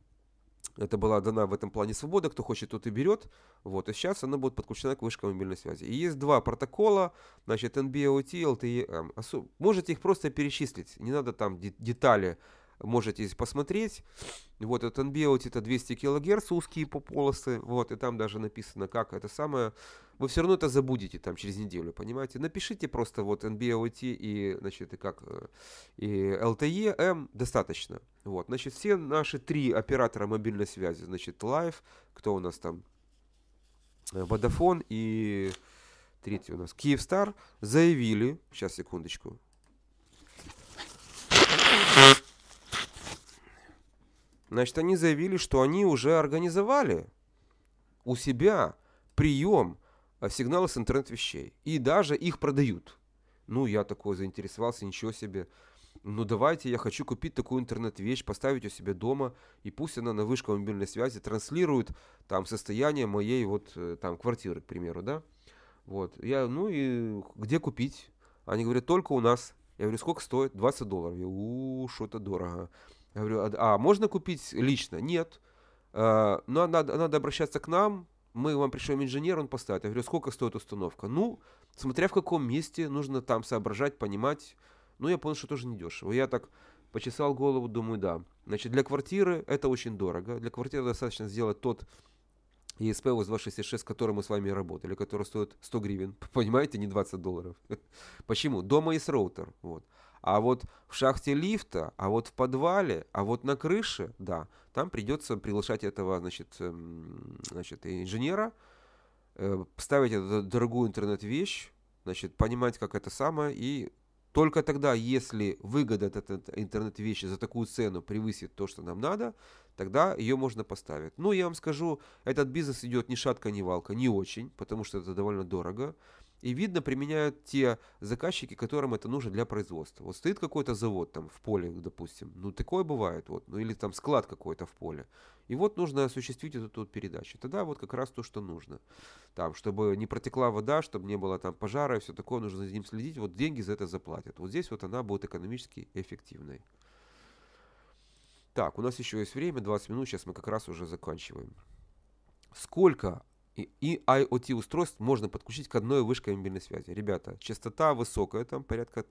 была дана в этом плане свобода, кто хочет, тот и берет. Вот, и сейчас она будет подключена к вышкам мобильной связи. И есть два протокола, значит, NB-IoT, LTE-M. Можете их просто перечислить, не надо там детали. Можете посмотреть. Вот этот NB-IoT это 200 кГц, узкие полосы. Вот, и там даже написано, как это самое. Вы все равно это забудете там через неделю, понимаете? Напишите просто вот NB-IoT и, значит, и LTE-M достаточно. Вот, значит, все наши 3 оператора мобильной связи, значит, Live, кто у нас там? Vodafone и третий у нас Kyivstar заявили, сейчас, секундочку. Значит, они заявили, что они уже организовали у себя прием сигнала с интернет-вещей. И даже их продают. Ну, я такой заинтересовался, ничего себе. ну давайте, я хочу купить такую интернет-вещь, поставить у себя дома, и пусть она на вышке мобильной связи транслирует там состояние моей вот там квартиры, к примеру, да. Вот, я, ну и где купить? Они говорят, только у нас. Я говорю, сколько стоит? $20. Я говорю, что-то дорого. Я говорю, а можно купить лично? Нет. Но надо обращаться к нам, мы вам пришлем инженер, он поставит. Я говорю, сколько стоит установка? Ну, смотря в каком месте, нужно там соображать, понимать. Ну, я понял, что тоже недешево. Я так почесал голову, думаю, да. Значит, для квартиры это очень дорого. Для квартиры достаточно сделать тот ESP УЗ-266, с которым мы с вами работали, который стоит 100 гривен, понимаете, не $20. Почему? Дома есть роутер, вот. А вот в шахте лифта, а вот в подвале, а вот на крыше, да, там придется приглашать этого, значит, инженера, ставить эту дорогую интернет-вещь, значит, понимать, как это самое, и только тогда, если выгода от этой интернет-вещи за такую цену превысит то, что нам надо, тогда ее можно поставить. Ну, я вам скажу, этот бизнес идет ни шатка, ни валка, не очень, потому что это довольно дорого. И видно, применяют те заказчики, которым это нужно для производства. Вот стоит какой-то завод там в поле, допустим, ну такое бывает, вот, ну или там склад какой-то в поле. И вот нужно осуществить эту вот передачу. Тогда вот как раз то, что нужно. Там, чтобы не протекла вода, чтобы не было там пожара и все такое, нужно за ним следить, вот деньги за это заплатят. Вот здесь вот она будет экономически эффективной. Так, у нас еще есть время, 20 минут, сейчас мы как раз уже заканчиваем. Сколько и IoT устройств можно подключить к одной вышке мобильной связи? Ребята, частота высокая, там порядка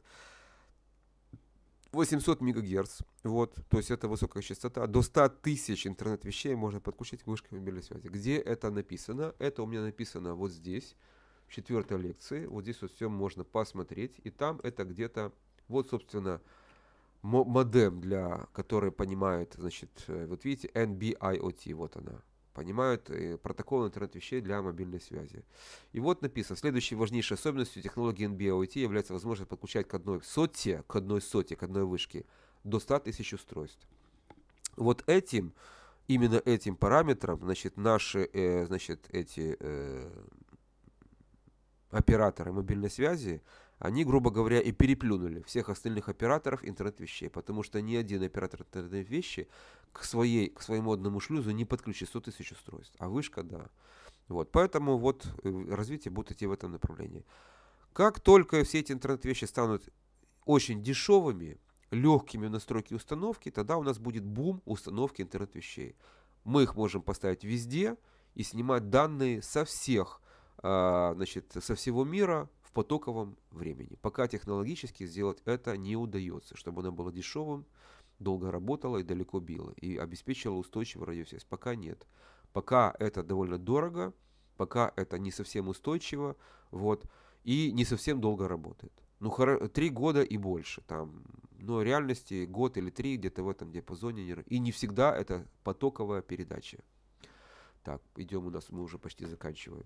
800 МГц, вот, то есть это высокая частота. До 100 тысяч интернет-вещей можно подключить к вышке мобильной связи. Где это написано? Это у меня написано вот здесь, в 4 лекции. Вот здесь вот все можно посмотреть. И там это где-то, вот, собственно, модем, для который понимает, значит, вот видите, NB-IoT, вот она. Понимают протокол интернет-вещей для мобильной связи. И вот написано, следующей важнейшей особенностью технологии NB-IoT является возможность подключать к одной соте, к одной вышке до 100 тысяч устройств. Вот этим, именно этим параметром, значит, наши, значит, эти операторы мобильной связи, они, грубо говоря, и переплюнули всех остальных операторов интернет-вещей, потому что ни один оператор интернет-вещи к своему одному шлюзу не подключит 100 тысяч устройств, а вышка, да. Вот, поэтому вот развитие будет идти в этом направлении. Как только все эти интернет-вещи станут очень дешевыми, легкими в настройке установки, тогда у нас будет бум установки интернет-вещей. Мы их можем поставить везде и снимать данные со всех, значит, со всего мира в потоковом времени. Пока технологически сделать это не удается, чтобы оно было дешевым, долго работало и далеко било, и обеспечило устойчивую радиосвязь. Пока нет. Пока это довольно дорого, пока это не совсем устойчиво, вот, и не совсем долго работает. Ну, 3 года и больше, там, но в реальности год или 3 где-то в этом диапазоне, и не всегда это потоковая передача. Так, идем, мы уже почти заканчиваем.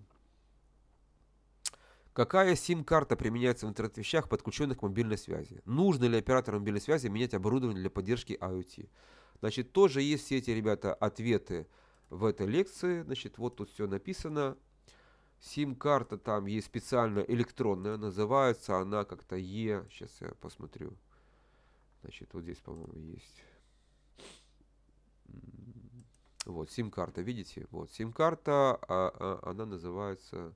Какая сим-карта применяется в интернет-вещах, подключенных к мобильной связи? Нужно ли оператору мобильной связи менять оборудование для поддержки IoT? Значит, тоже есть все эти, ребята, ответы в этой лекции. Значит, вот тут все написано. Сим-карта там есть специально электронная, называется она как-то Сейчас я посмотрю. Значит, вот здесь, по-моему, есть. Вот, сим-карта, видите? Вот, сим-карта, она называется...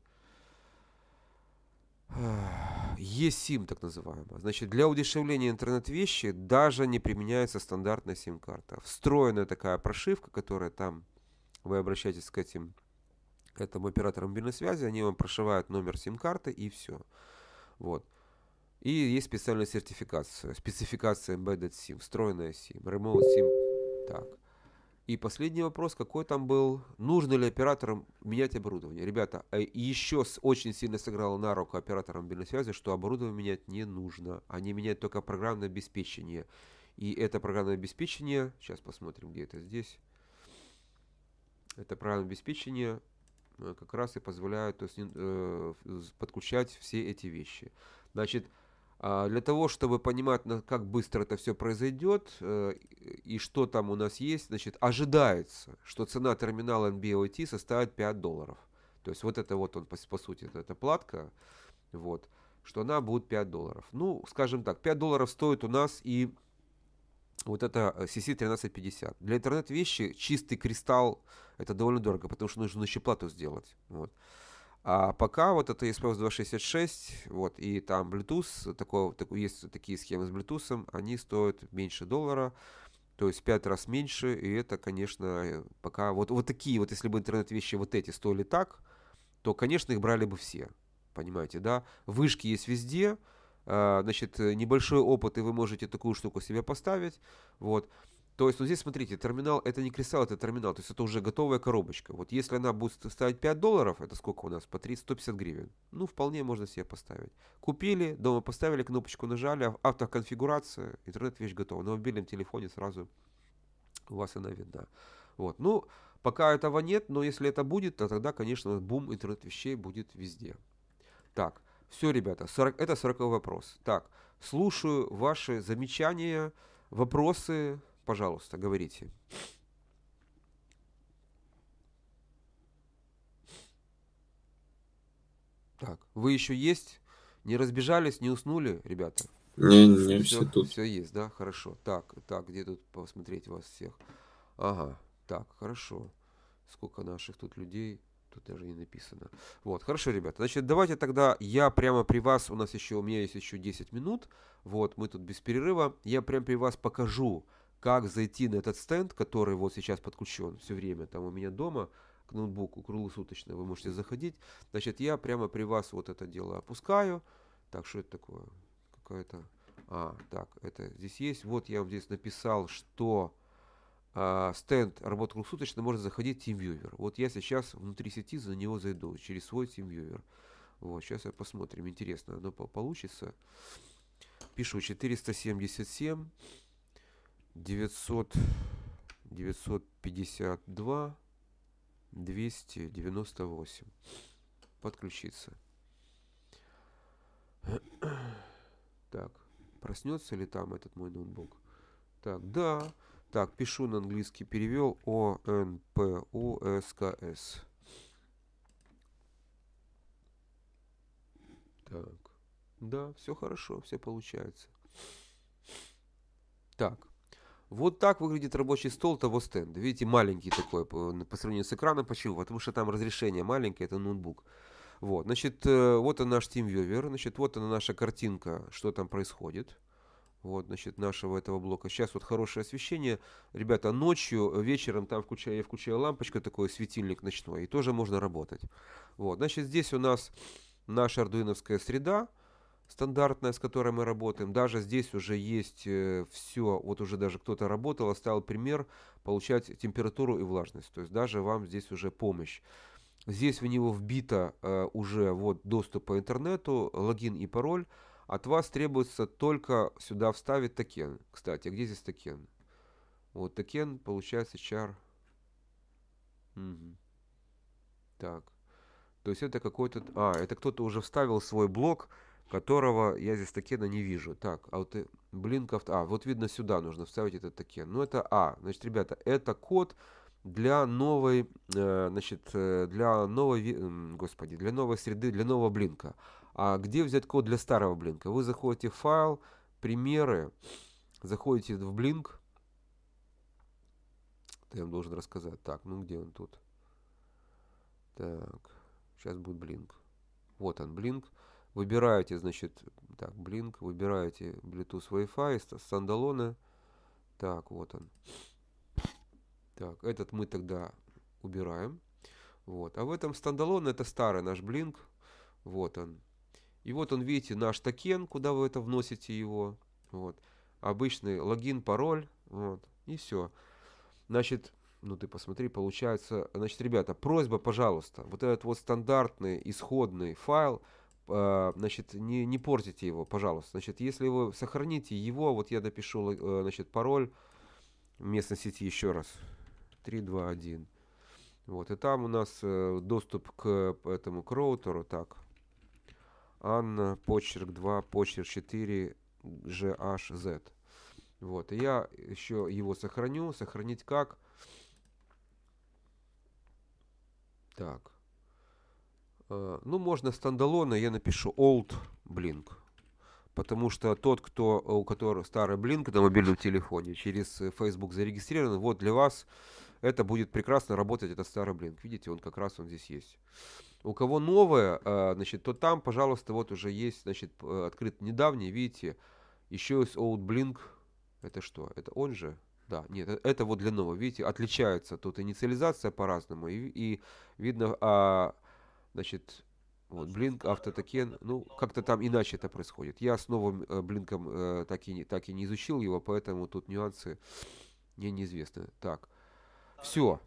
eSIM, так называемая. Значит, для удешевления интернет-вещи даже не применяется стандартная сим-карта. Встроенная такая прошивка, которая там, вы обращаетесь к этому оператору мобильной связи, они вам прошивают номер сим-карты и все. Вот. И есть специальная спецификация Embedded SIM, встроенная SIM, Remote SIM. Так. И последний вопрос, какой там был? Нужно ли операторам менять оборудование? Ребята, еще очень сильно сыграло на руку операторам мобильной связи, что оборудование менять не нужно. Они меняют только программное обеспечение. И это программное обеспечение, сейчас посмотрим, где это здесь. Это программное обеспечение как раз и позволяет, то есть, подключать все эти вещи. Значит, для того, чтобы понимать, как быстро это все произойдет и что там у нас есть, значит, ожидается, что цена терминала NB-IoT составит $5. То есть вот это вот он, по сути, это платка. Вот. что она будет $5. Ну, скажем так, $5 стоит у нас и вот это CC1350. Для интернет-вещи чистый кристалл это довольно дорого, потому что нужно еще плату сделать. Вот. А пока вот это ESPOS 266, вот, и там Bluetooth, есть такие схемы с Bluetooth, они стоят меньше $1, то есть в 5 раз меньше, и это, конечно, пока вот такие вот, если бы интернет-вещи вот эти стоили так, то, конечно, их брали бы все, понимаете, да? Вышки есть везде, значит, небольшой опыт, и вы можете такую штуку себе поставить, вот. То есть, ну здесь, смотрите, терминал, это не кристалл, это терминал, то есть это уже готовая коробочка. Вот если она будет стоить $5, это сколько у нас? По 150 гривен. Ну, вполне можно себе поставить. Купили, дома поставили, кнопочку нажали, автоконфигурация, интернет-вещь готова. На мобильном телефоне сразу у вас она видна. Вот, ну, пока этого нет, но если это будет, то тогда, конечно, бум интернет-вещей будет везде. Так, все, ребята, это 40-й вопрос. Так, слушаю ваши замечания, вопросы. Пожалуйста, говорите. Так, вы еще есть? Не разбежались, не уснули, ребята? Не, все тут. Все есть, да? Хорошо. Так, где тут посмотреть вас всех? Ага, так, хорошо. Сколько наших тут людей? Тут даже не написано. Вот, хорошо, ребята. Значит, давайте тогда я прямо при вас, у меня есть еще 10 минут. Вот, мы тут без перерыва. Я прямо при вас покажу, как зайти на этот стенд, который вот сейчас подключен все время там у меня дома к ноутбуку круглосуточно. Вы можете заходить. Значит, я прямо при вас вот это дело опускаю. Так, что это такое? Какая-то... так, это здесь есть. Вот я вам здесь написал, что стенд работает круглосуточно, можно заходить в TeamViewer. Вот я сейчас внутри сети за него зайду, через свой TeamViewer. Вот, сейчас я посмотрим. Интересно, оно получится. Пишу 477 952 298. Подключиться. Так, проснется ли там этот мой ноутбук? Так, да. Так, пишу на английский, перевел ONPUSKS. Так, да, все хорошо, все получается. Так, вот так выглядит рабочий стол того стенда. Видите, маленький такой по сравнению с экраном. Почему? Потому что там разрешение маленькое, это ноутбук. Вот, значит, вот он наш TeamViewer. Значит, вот она наша картинка, что там происходит. Вот, значит, нашего этого блока. Сейчас вот хорошее освещение. Ребята, ночью, вечером там я включаю лампочку, такой светильник ночной, и тоже можно работать. Вот, значит, здесь у нас наша ардуиновская среда стандартная, с которой мы работаем. Даже здесь уже есть все, вот уже даже кто-то работал, оставил пример, получать температуру и влажность. То есть даже вам здесь уже помощь. Здесь в него вбито уже вот доступ по интернету, логин и пароль. От вас требуется только сюда вставить токен. Кстати, а где здесь токен? Вот токен получается char. Угу. Так. То есть это какой-то... это кто-то уже вставил свой блок, которого я здесь токена не вижу. Так, а вот блинков... вот видно, сюда нужно вставить этот токен. Ну это значит, ребята, это код для новой, для новой среды, для нового блинка. А где взять код для старого блинка? Вы заходите в файл, примеры, заходите в блинк. Я вам должен рассказать. Так, ну где он тут? Так, сейчас будет блинк. Вот он, блинк. Выбираете, значит, так, блинк, выбираете Bluetooth Wi-Fi, стандалоны. Так, вот он. Так, этот мы тогда убираем. Вот. А в этом стандалон это старый наш блинк. Вот он. И вот он, видите, наш токен, куда вы это вносите его. Вот. Обычный логин, пароль. Вот. И все. Значит, ну ты посмотри, получается. Значит, ребята, просьба, пожалуйста, вот этот вот стандартный исходный файл, значит, не портите его, пожалуйста. Значит, если вы сохраните его, вот я напишу, значит, пароль местной сети еще раз. 321. Вот, и там у нас доступ к этому роутеру. Так. Анна, почерк 2, почерк 4, GHZ. Вот, и я еще его сохраню. Сохранить как? Так. Ну, можно стандалона, я напишу old Blink. Потому что тот, у которого старый Blink на мобильном телефоне, через Facebook зарегистрирован, вот для вас это будет прекрасно работать, этот старый Blink. Видите, он как раз он здесь есть. У кого новое, значит, то там, пожалуйста, вот уже есть, значит, открыт недавний, видите, еще есть old Blink. Это что? Это он же? Да, нет, это вот для нового. Видите, отличается тут инициализация по-разному. И видно, значит, вот, Blink, автотокен, ну, как-то там иначе это происходит. Я с новым Блинком так и не изучил его, поэтому тут нюансы мне неизвестны. Так, все.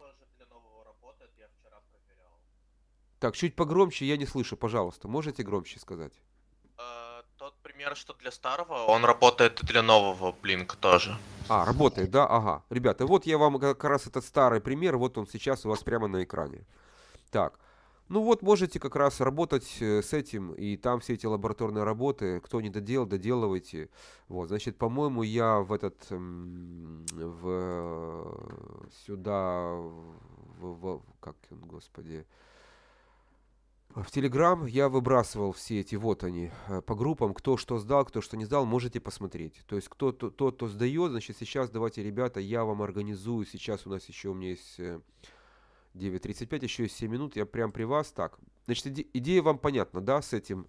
Так, чуть погромче, я не слышу, пожалуйста. Можете громче сказать? Тот пример, что для старого, он работает и для нового Blink тоже. Работает, да? Ага. Ребята, вот я вам как раз этот старый пример, вот он сейчас у вас прямо на экране. Так, ну вот можете как раз работать с этим, и там все эти лабораторные работы, кто не доделал, доделывайте. Вот, значит, по-моему, я в этот, сюда, как он, господи, в Телеграм я выбрасывал все эти, вот они, по группам, кто что сдал, кто что не сдал, можете посмотреть. То есть кто сдает, значит, сейчас давайте, ребята, я вам организую, сейчас у меня есть 9:35, еще есть 7 минут, я прям при вас. Так, значит, идея вам понятна, да, с этим,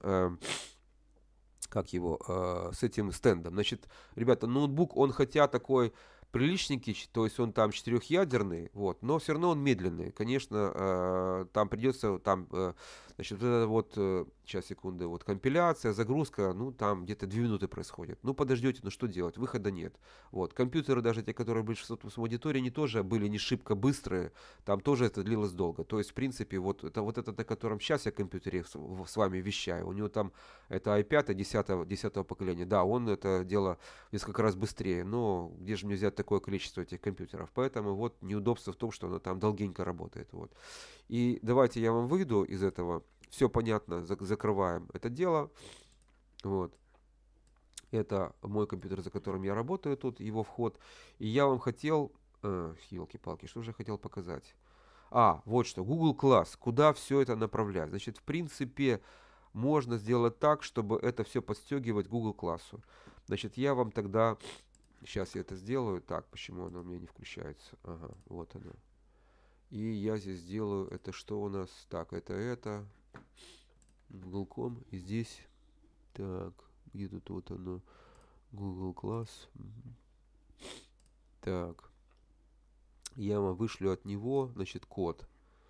с этим стендом. Значит, ребята, ноутбук, он хотя такой приличненький, то есть он там четырехъядерный, вот, но все равно он медленный. Конечно, там придется, значит, вот это вот, сейчас, секунды, вот компиляция, загрузка, ну, там где-то 2 минуты происходит. Ну, подождете, ну, что делать, выхода нет. Вот, компьютеры, даже те, которые были в аудитории, они тоже были не шибко быстрые, там тоже это длилось долго. То есть, в принципе, вот это на котором сейчас я компьютере с вами вещаю, у него там это i5 10 поколения, да, он это дело несколько раз быстрее, но где же мне взять такое количество этих компьютеров? Поэтому вот неудобство в том, что оно там долгенько работает. Вот. И давайте я вам выйду из этого. Все понятно, закрываем это дело. Вот. Это мой компьютер, за которым я работаю тут, его вход. И я вам хотел... елки-палки, что же я хотел показать? Вот что, Google Class, куда все это направлять? Значит, в принципе, можно сделать так, чтобы это все подстегивать Google классу. Значит, я вам тогда... Сейчас я это сделаю. Так, почему оно у меня не включается? Ага, вот оно. И я здесь сделаю, это что у нас? Так, это Google.com. И здесь, так, где тут вот оно? Google Class. Так. Я вам вышлю от него, значит, код.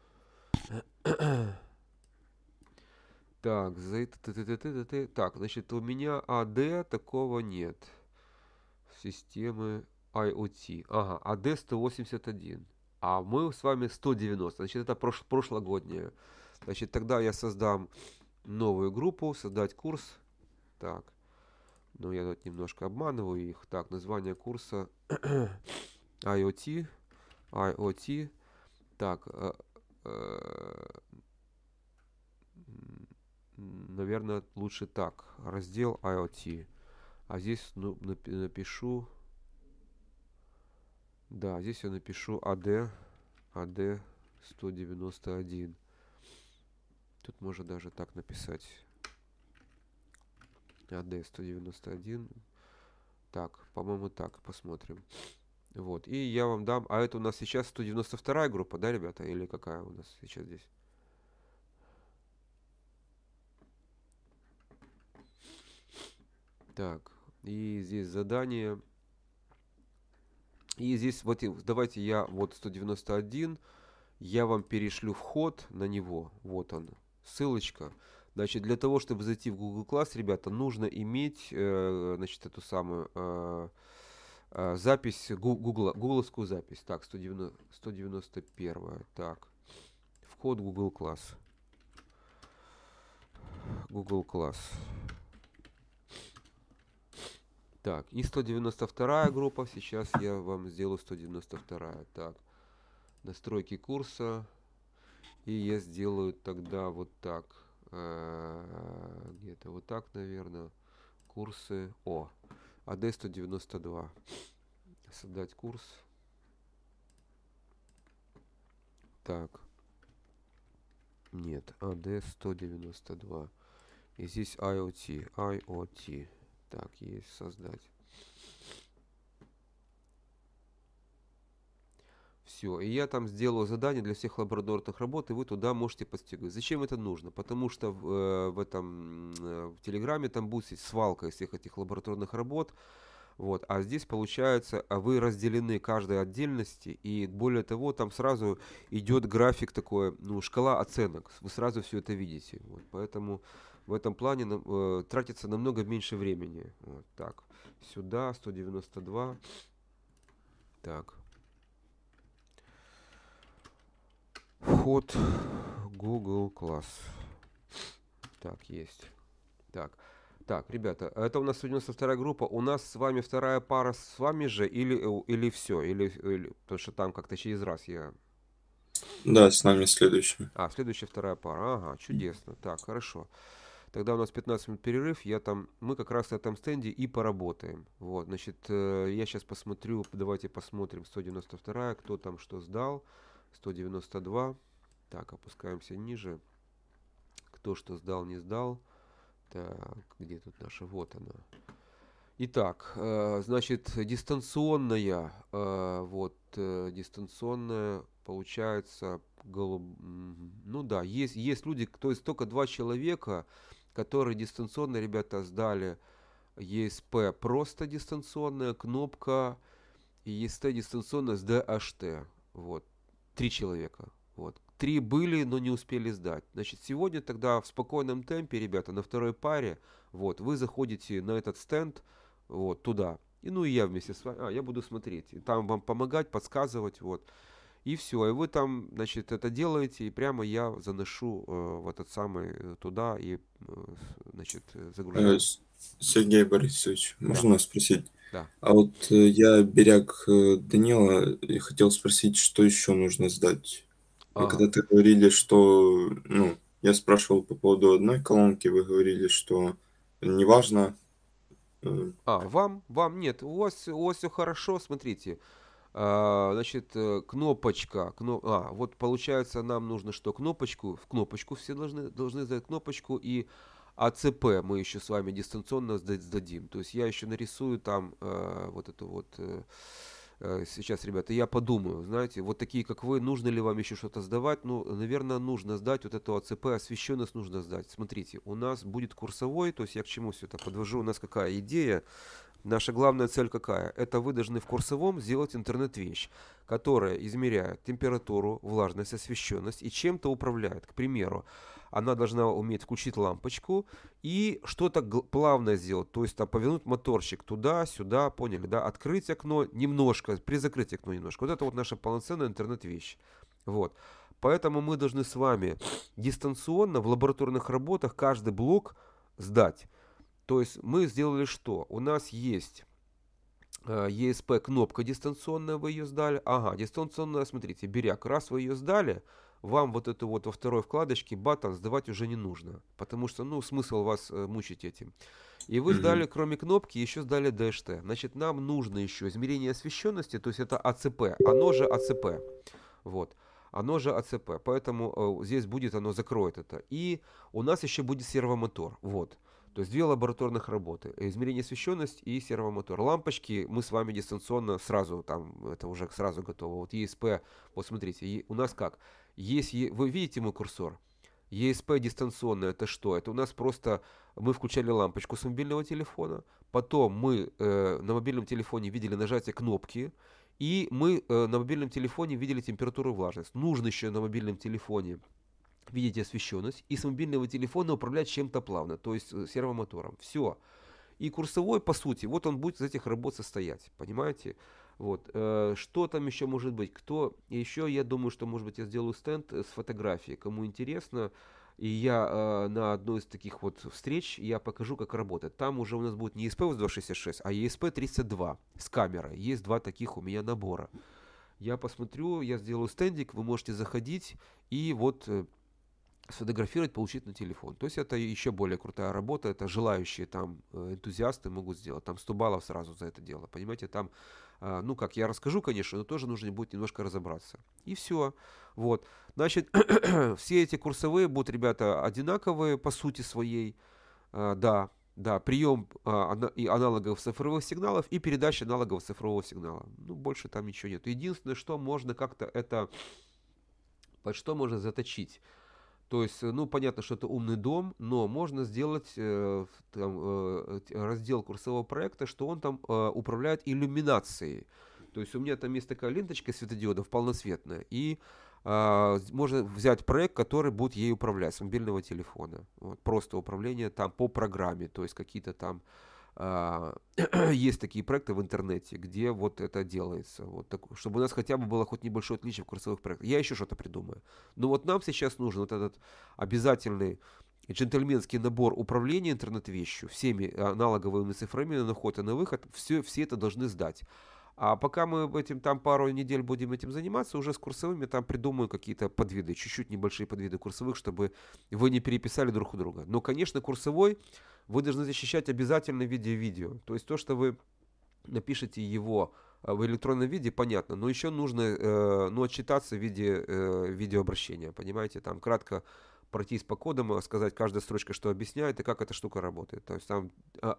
Так, так, значит, у меня AD такого нет. Системы IoT. Ага, AD 181. А мы с вами 190. Значит, это прошлогоднее. Значит, тогда я создам новую группу, создать курс. Так. Ну, я тут немножко обманываю их. Так, название курса IoT. IoT. Так. Наверное, лучше так. Раздел IoT. А здесь напишу... Да, здесь я напишу AD 191. Тут можно даже так написать. AD 191. Так, по-моему, так, посмотрим. Вот, и я вам дам... А это у нас сейчас 192 группа, да, ребята? Или какая у нас сейчас здесь? Так, и здесь задание. И здесь вот давайте я вот 191, я вам перешлю вход на него. Вот он, ссылочка. Значит, для того, чтобы зайти в Google Class, ребята, нужно иметь, значит, эту самую запись, гугловскую запись. Так, 191. Так, вход Google Class. Google Class. Так, и 192 группа, сейчас я вам сделаю 192. Так, настройки курса. И я сделаю тогда вот так. Где-то вот так, наверное. Курсы. AD 192. Создать курс. Так. Нет, AD192. И здесь IoT. Так, есть создать. Все, и я там сделаю задание для всех лабораторных работ, и вы туда можете подстегивать. Зачем это нужно? Потому что в Телеграме там будет свалка из всех этих лабораторных работ. Вот, а здесь получается, вы разделены каждой отдельности, и более того, там сразу идет график такой, ну, шкала оценок. Вы сразу все это видите. Вот, поэтому в этом плане тратится намного меньше времени. Вот, так, сюда 192. Так. Вход Google Class. Так, есть. Так, ребята, это у нас 92-я группа. У нас с вами вторая пара с вами же или все? Или, потому что там как-то через раз я... Да, с нами следующий. Следующая вторая пара. Ага, чудесно. Так, хорошо. Тогда у нас 15 минут перерыв. Мы как раз на этом стенде и поработаем. Вот, значит, я сейчас посмотрю, давайте посмотрим 192-я, кто там что сдал. 192. Так, опускаемся ниже. Кто что сдал, не сдал. Так, где тут наша? Вот она. Итак, значит, дистанционная, дистанционная, получается, ну да, есть люди, то есть только 2 человека, которые дистанционно, ребята, сдали ESP просто дистанционная, кнопка, и EST дистанционная с DHT. Вот, 3 человека. Вот. 3 были, но не успели сдать. Значит, сегодня тогда в спокойном темпе, ребята, на второй паре, вот, вы заходите на этот стенд, вот, туда. И ну и я вместе с вами, я буду смотреть. И там вам помогать, подсказывать, вот. И все, и вы там, значит, это делаете, и прямо я заношу в этот самый туда и, значит, загружаю. Сергей Борисович, можно спросить? Да. А вот я берег Данила и хотел спросить, что еще нужно сдать? Когда-то говорили, что, ну, я спрашивал по поводу одной колонки, вы говорили, что неважно. Вам нет, у вас все хорошо, смотрите. Значит, кнопочка, вот получается, нам нужно что? В кнопочку все должны сдать кнопочку, и АЦП мы еще с вами дистанционно сдадим. То есть я еще нарисую там вот эту вот... Сейчас, ребята, я подумаю, знаете, вот такие, как вы, нужно ли вам еще что-то сдавать? Ну, наверное, нужно сдать вот эту АЦП, освещенность нужно сдать. Смотрите, у нас будет курсовой, то есть я к чему все это подвожу, у нас какая идея? Наша главная цель какая? Это вы должны в курсовом сделать интернет-вещь, которая измеряет температуру, влажность, освещенность и чем-то управляет. К примеру, она должна уметь включить лампочку и что-то плавно сделать, то есть там повернуть моторчик туда-сюда, поняли, да? Открыть окно немножко, при закрытии окно немножко. Вот это вот наша полноценная интернет-вещь. Вот. Поэтому мы должны с вами дистанционно в лабораторных работах каждый блок сдать. То есть мы сделали что? У нас есть ESP кнопка дистанционная, вы ее сдали. Дистанционная, смотрите, беряк. Раз вы ее сдали, вам вот эту вот во второй вкладочке баттон сдавать уже не нужно. Потому что, ну, смысл вас мучить этим. И вы сдали, кроме кнопки, еще сдали DHT. Значит, нам нужно еще измерение освещенности, то есть это АЦП, оно же АЦП. Вот. Оно же АЦП, поэтому здесь будет, оно закроет это. И у нас еще будет сервомотор. Вот. То есть 2 лабораторных работы. Измерение освещенности и сервомотор. Лампочки мы с вами дистанционно сразу, там, это уже сразу готово. Вот ESP, вот смотрите, у нас как? Вы видите мой курсор? ESP дистанционное, это что? Это у нас просто, мы включали лампочку с мобильного телефона, потом мы на мобильном телефоне видели нажатие кнопки, и мы на мобильном телефоне видели температуру и влажность. Нужно еще на мобильном телефоне видеть освещенность и с мобильного телефона управлять чем-то плавно, то есть сервомотором. Все. И курсовой, по сути, вот он будет из этих работ состоять, понимаете? Вот. Что там еще может быть? Еще, я думаю, что, может быть, я сделаю стенд с фотографией. Кому интересно, и я на одной из таких вот встреч я покажу, как работает. Там уже у нас будет не ESP-8266, а ESP-32 с камерой. Есть 2 таких у меня набора. Я посмотрю, я сделаю стендик, вы можете заходить и вот сфотографировать, получить на телефон. То есть это еще более крутая работа, это желающие там энтузиасты могут сделать. Там 100 баллов сразу за это дело, понимаете, там, ну как, я расскажу, конечно, но тоже нужно будет немножко разобраться. И все, вот. Значит, все эти курсовые будут, ребята, одинаковые по сути своей, да. Да, прием и аналоговых цифровых сигналов и передача аналогового цифрового сигнала. Ну, больше там ничего нет. Единственное, что можно как-то это, под что можно заточить. То есть, ну, понятно, что это умный дом, но можно сделать раздел курсового проекта, что он там управляет иллюминацией. То есть у меня там есть такая ленточка светодиодов полноцветная, и можно взять проект, который будет ей управлять с мобильного телефона. Вот, просто управление там по программе, то есть какие-то там есть такие проекты в интернете, где вот это делается, вот так, чтобы у нас хотя бы было хоть небольшое отличие в курсовых проектах. Я еще что-то придумаю. Но вот нам сейчас нужен вот этот обязательный джентльменский набор управления интернет-вещью, всеми аналоговыми цифрами на вход и на выход, все это должны сдать. А пока мы этим там пару недель будем этим заниматься, уже с курсовыми там придумаю какие-то подвиды, чуть-чуть небольшие подвиды курсовых, чтобы вы не переписали друг у друга. Но, конечно, курсовой вы должны защищать обязательно в виде видео. То есть то, что вы напишете его в электронном виде, понятно, но еще нужно отчитаться в виде видеообращения, понимаете, там кратко пройтись по кодам, сказать каждая строчка, что объясняет и как эта штука работает. То есть там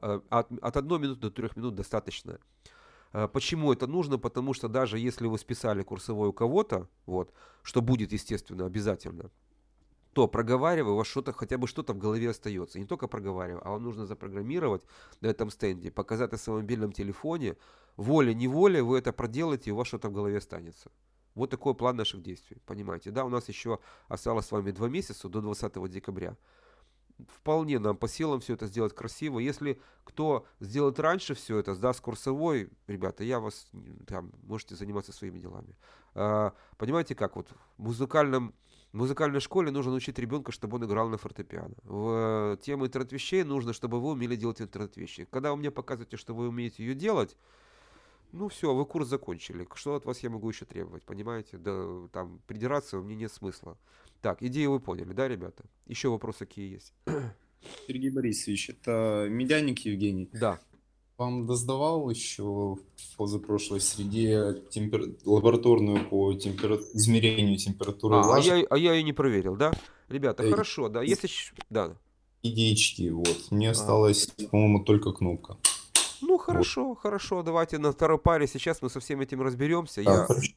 от 1 минуты до 3 минут достаточно. Почему это нужно? Потому что даже если вы списали курсовой у кого-то, вот, что будет, естественно, обязательно, то проговаривая, у вас что-то, хотя бы что-то в голове остается. Не только проговаривая, а вам нужно запрограммировать на этом стенде, показать на своем мобильном телефоне, волей-неволей вы это проделаете, и у вас что-то в голове останется. Вот такой план наших действий, понимаете? Да, у нас еще осталось с вами 2 месяца до 20 декабря. Вполне нам по силам все это сделать красиво. Если кто сделает раньше все это, сдаст курсовой, ребята, я вас там можете заниматься своими делами. Понимаете, как вот в музыкальной школе нужно научить ребенка, чтобы он играл на фортепиано. В тему интернет-вещей нужно, чтобы вы умели делать интернет-вещи. Когда вы мне показываете, что вы умеете ее делать, ну все, вы курс закончили. Что от вас я могу еще требовать, понимаете? Да, там придираться у меня нет смысла. Так, идею вы поняли, да, ребята? Еще вопросы какие есть? Сергей Борисович, это Медяник Евгений. Да. Вам доздавал еще в позапрошлой среде лабораторную по измерению температуры влажности? А я ее не проверил, да? Ребята, хорошо, да, если... Да. Идеечки, вот. Мне осталась, по-моему, только кнопка. Ну, хорошо, вот. Хорошо, давайте на второй паре сейчас мы со всем этим разберемся. Хорошо.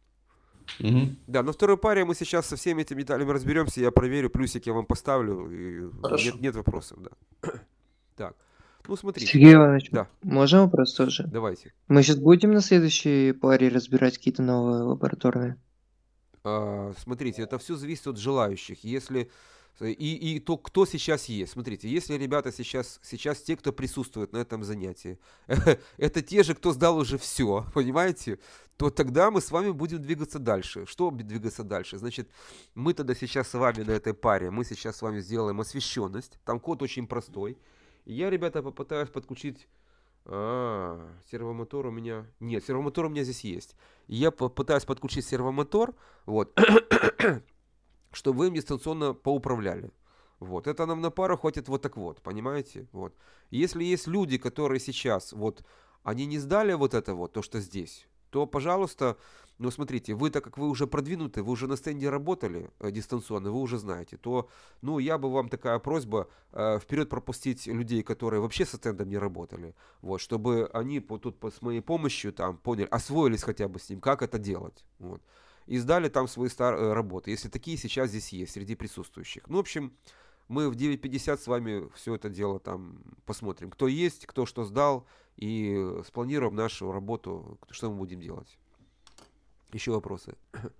Да, на второй паре мы сейчас со всеми этими деталями разберемся, я проверю, плюсик я вам поставлю, и нет вопросов, да. Так, ну смотрите. Сергей Иванович, да. можно вопрос тоже? Давайте. Мы сейчас будем на следующей паре разбирать какие-то новые лабораторные? Смотрите, это все зависит от желающих. Если и то, кто сейчас есть. Смотрите, если ребята сейчас те, кто присутствует на этом занятии, это те же, кто сдал уже все, понимаете, то тогда мы с вами будем двигаться дальше. Что двигаться дальше? Значит, мы тогда сейчас с вами на этой паре, мы сейчас с вами сделаем освещенность. Там код очень простой. И я, ребята, попытаюсь подключить... сервомотор у меня... Нет, сервомотор у меня здесь есть. Я попытаюсь подключить сервомотор, вот, чтобы вы им дистанционно поуправляли. Вот, это нам на пару хватит вот так вот, понимаете? Вот. Если есть люди, которые сейчас, вот, они не сдали вот это вот, то, что здесь, то, пожалуйста, ну, смотрите, вы, так как вы уже продвинуты, вы уже на стенде работали дистанционно, вы уже знаете, то, ну, я бы вам такая просьба вперед пропустить людей, которые вообще со стендом не работали, вот, чтобы они тут с моей помощью там поняли, освоились хотя бы с ним, как это делать, вот, и сдали там свои работы, если такие сейчас здесь есть среди присутствующих. Ну, в общем, мы в 9:50 с вами все это дело там посмотрим, кто есть, кто что сдал, и спланируем нашу работу, что мы будем делать. Еще вопросы?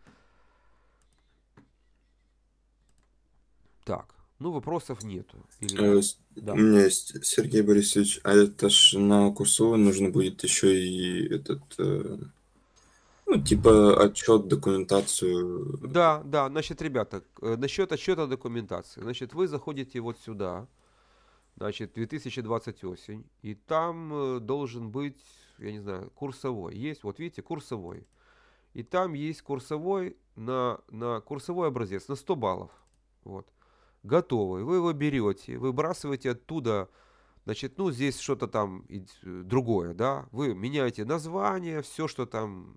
Так, ну вопросов нету. Да. У меня есть, Сергей Борисович, а это ж на курсовой нужно будет еще и этот, ну, типа отчет, документацию. Да, значит, ребята, насчет отчета документации. Значит, вы заходите вот сюда, значит, 2020 осень, и там должен быть, я не знаю, курсовой. Есть, вот видите, курсовой. И там есть курсовой на курсовой образец на 100 баллов. Вот. готовый, вы его берете, выбрасываете оттуда, значит, ну, здесь что-то там другое, да, вы меняете название, все, что там,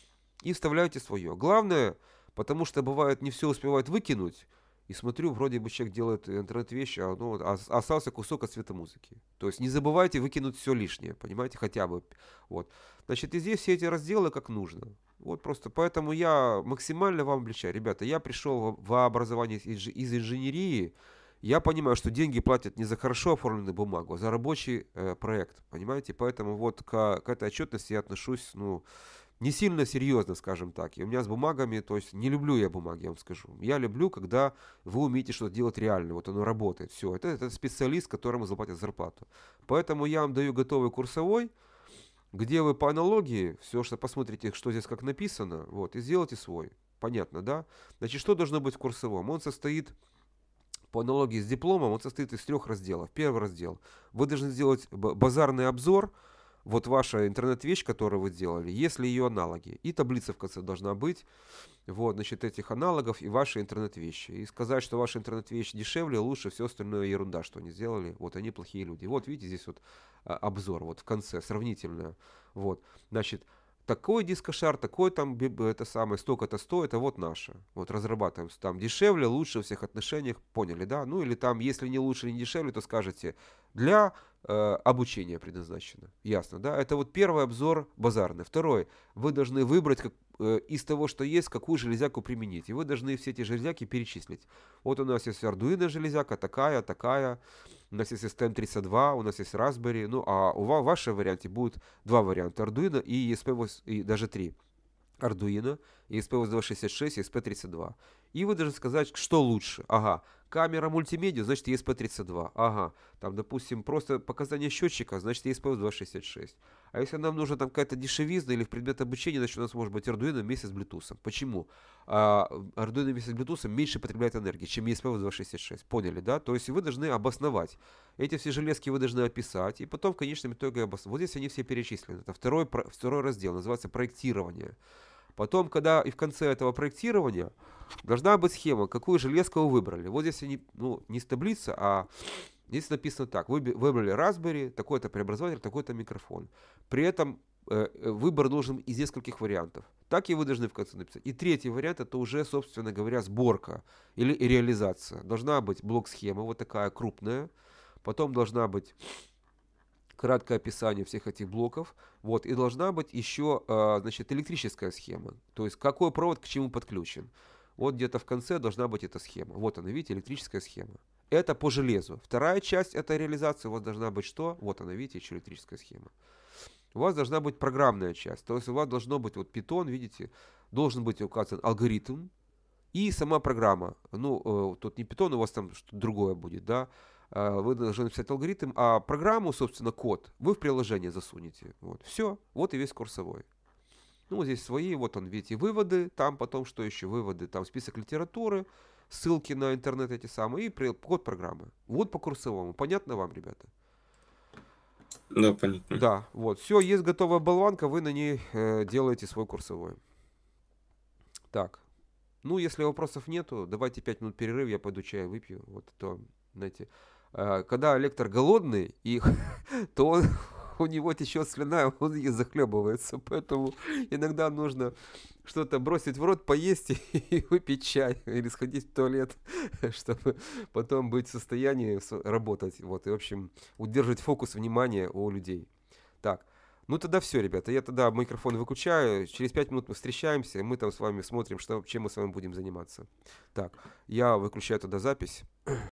и вставляете свое. Главное, потому что бывает не все успевают выкинуть, и смотрю, вроде бы человек делает интернет-вещи, а ну, остался кусок от светомузыки. То есть не забывайте выкинуть все лишнее, понимаете, хотя бы. Вот. Значит, и здесь все эти разделы как нужно. Вот просто поэтому я максимально вам облегчаю. Ребята, я пришел в образование из инженерии, я понимаю, что деньги платят не за хорошо оформленную бумагу, а за рабочий проект, понимаете? Поэтому вот к этой отчетности я отношусь, ну, не сильно серьезно, скажем так. И у меня с бумагами, то есть не люблю я бумаги, я вам скажу. Я люблю, когда вы умеете что-то делать реально, вот оно работает, все. Это специалист, которому заплатят зарплату. Поэтому я вам даю готовый курсовой, где вы по аналогии, все, что посмотрите, что здесь как написано, вот, и сделайте свой. Понятно, да? Значит, что должно быть в курсовом? Он состоит, по аналогии с дипломом, он состоит из 3 разделов. Первый раздел. Вы должны сделать базарный обзор, вот ваша интернет-вещь, которую вы сделали, если ее аналоги. И таблица в конце должна быть, вот, значит, этих аналогов и ваши интернет-вещи. И сказать, что ваша интернет-вещь дешевле, лучше, все остальное ерунда, что они сделали. Вот, они плохие люди. Вот, видите, здесь вот обзор, вот в конце, сравнительно. Вот, значит, такой дискошар, такой там, это самое, столько-то стоит, а вот наше. Вот разрабатываем там дешевле, лучше во всех отношениях, поняли, да? Ну или там, если не лучше, не дешевле, то скажете, для обучения предназначено. Ясно, да? Это вот первый обзор базарный. Второй, вы должны выбрать из того, что есть, какую железяку применить. И вы должны все эти железяки перечислить. Вот у нас есть Arduino железяка, такая, такая. У нас есть STM32, у нас есть Raspberry. Ну, а в вашем варианте будет 2 варианта. Arduino и ESP8, и даже 3. Arduino, ESP8266 и ESP32. И вы должны сказать, что лучше. Ага, камера мультимедиа, значит ESP32. Ага, там, допустим, просто показания счетчика, значит ESP8266. А если нам нужна там какая-то дешевизна или в предмет обучения, значит у нас может быть Arduino вместе с Bluetooth. Почему? Arduino вместе с Bluetooth меньше потребляет энергии, чем ESP8266. Поняли, да? То есть вы должны обосновать. Эти все железки вы должны описать, и потом в конечном итоге обосновать. Вот здесь они все перечислены. Это второй раздел, называется проектирование. Потом, когда и в конце этого проектирования должна быть схема, какую железку вы выбрали. Вот здесь они, ну, не с таблицы, а здесь написано так. Вы выбрали Raspberry, такой-то преобразователь, такой-то микрофон. При этом выбор нужен из нескольких вариантов. Так и вы должны в конце написать. И третий вариант, это уже, собственно говоря, сборка или реализация. Должна быть блок-схема, вот такая крупная. Потом должна быть краткое описание всех этих блоков, вот, и должна быть еще, значит, электрическая схема, то есть какой провод к чему подключен. Вот где-то в конце должна быть эта схема. Вот она, видите, электрическая схема. Это по железу. Вторая часть этой реализации у вас должна быть что? Вот она, видите, еще электрическая схема. У вас должна быть программная часть, то есть у вас должно быть вот Python, видите, должен быть указан алгоритм и сама программа. Ну, тут не Python, у вас там что-то другое будет, да. Вы должны написать алгоритм, а программу, собственно, код вы в приложение засунете. Вот, все, вот и весь курсовой. Ну, вот здесь свои, вот он, видите, выводы, там потом что еще, выводы, там список литературы, ссылки на интернет эти самые, и код программы. Вот по курсовому. Понятно вам, ребята? Да, понятно. Да, вот, все, есть готовая болванка, вы на ней делаете свой курсовой. Так, ну, если вопросов нету, давайте 5 минут перерыв, я пойду чай выпью, вот, то, знаете... Когда лектор голодный, то у него течет слюна, он и захлебывается. Поэтому иногда нужно что-то бросить в рот, поесть и выпить чай. Или сходить в туалет, чтобы потом быть в состоянии работать. Вот, и, в общем, удерживать фокус внимания у людей. Так, ну тогда все, ребята. Я тогда микрофон выключаю. Через 5 минут мы встречаемся. Мы там с вами смотрим, чем мы с вами будем заниматься. Так, я выключаю тогда запись.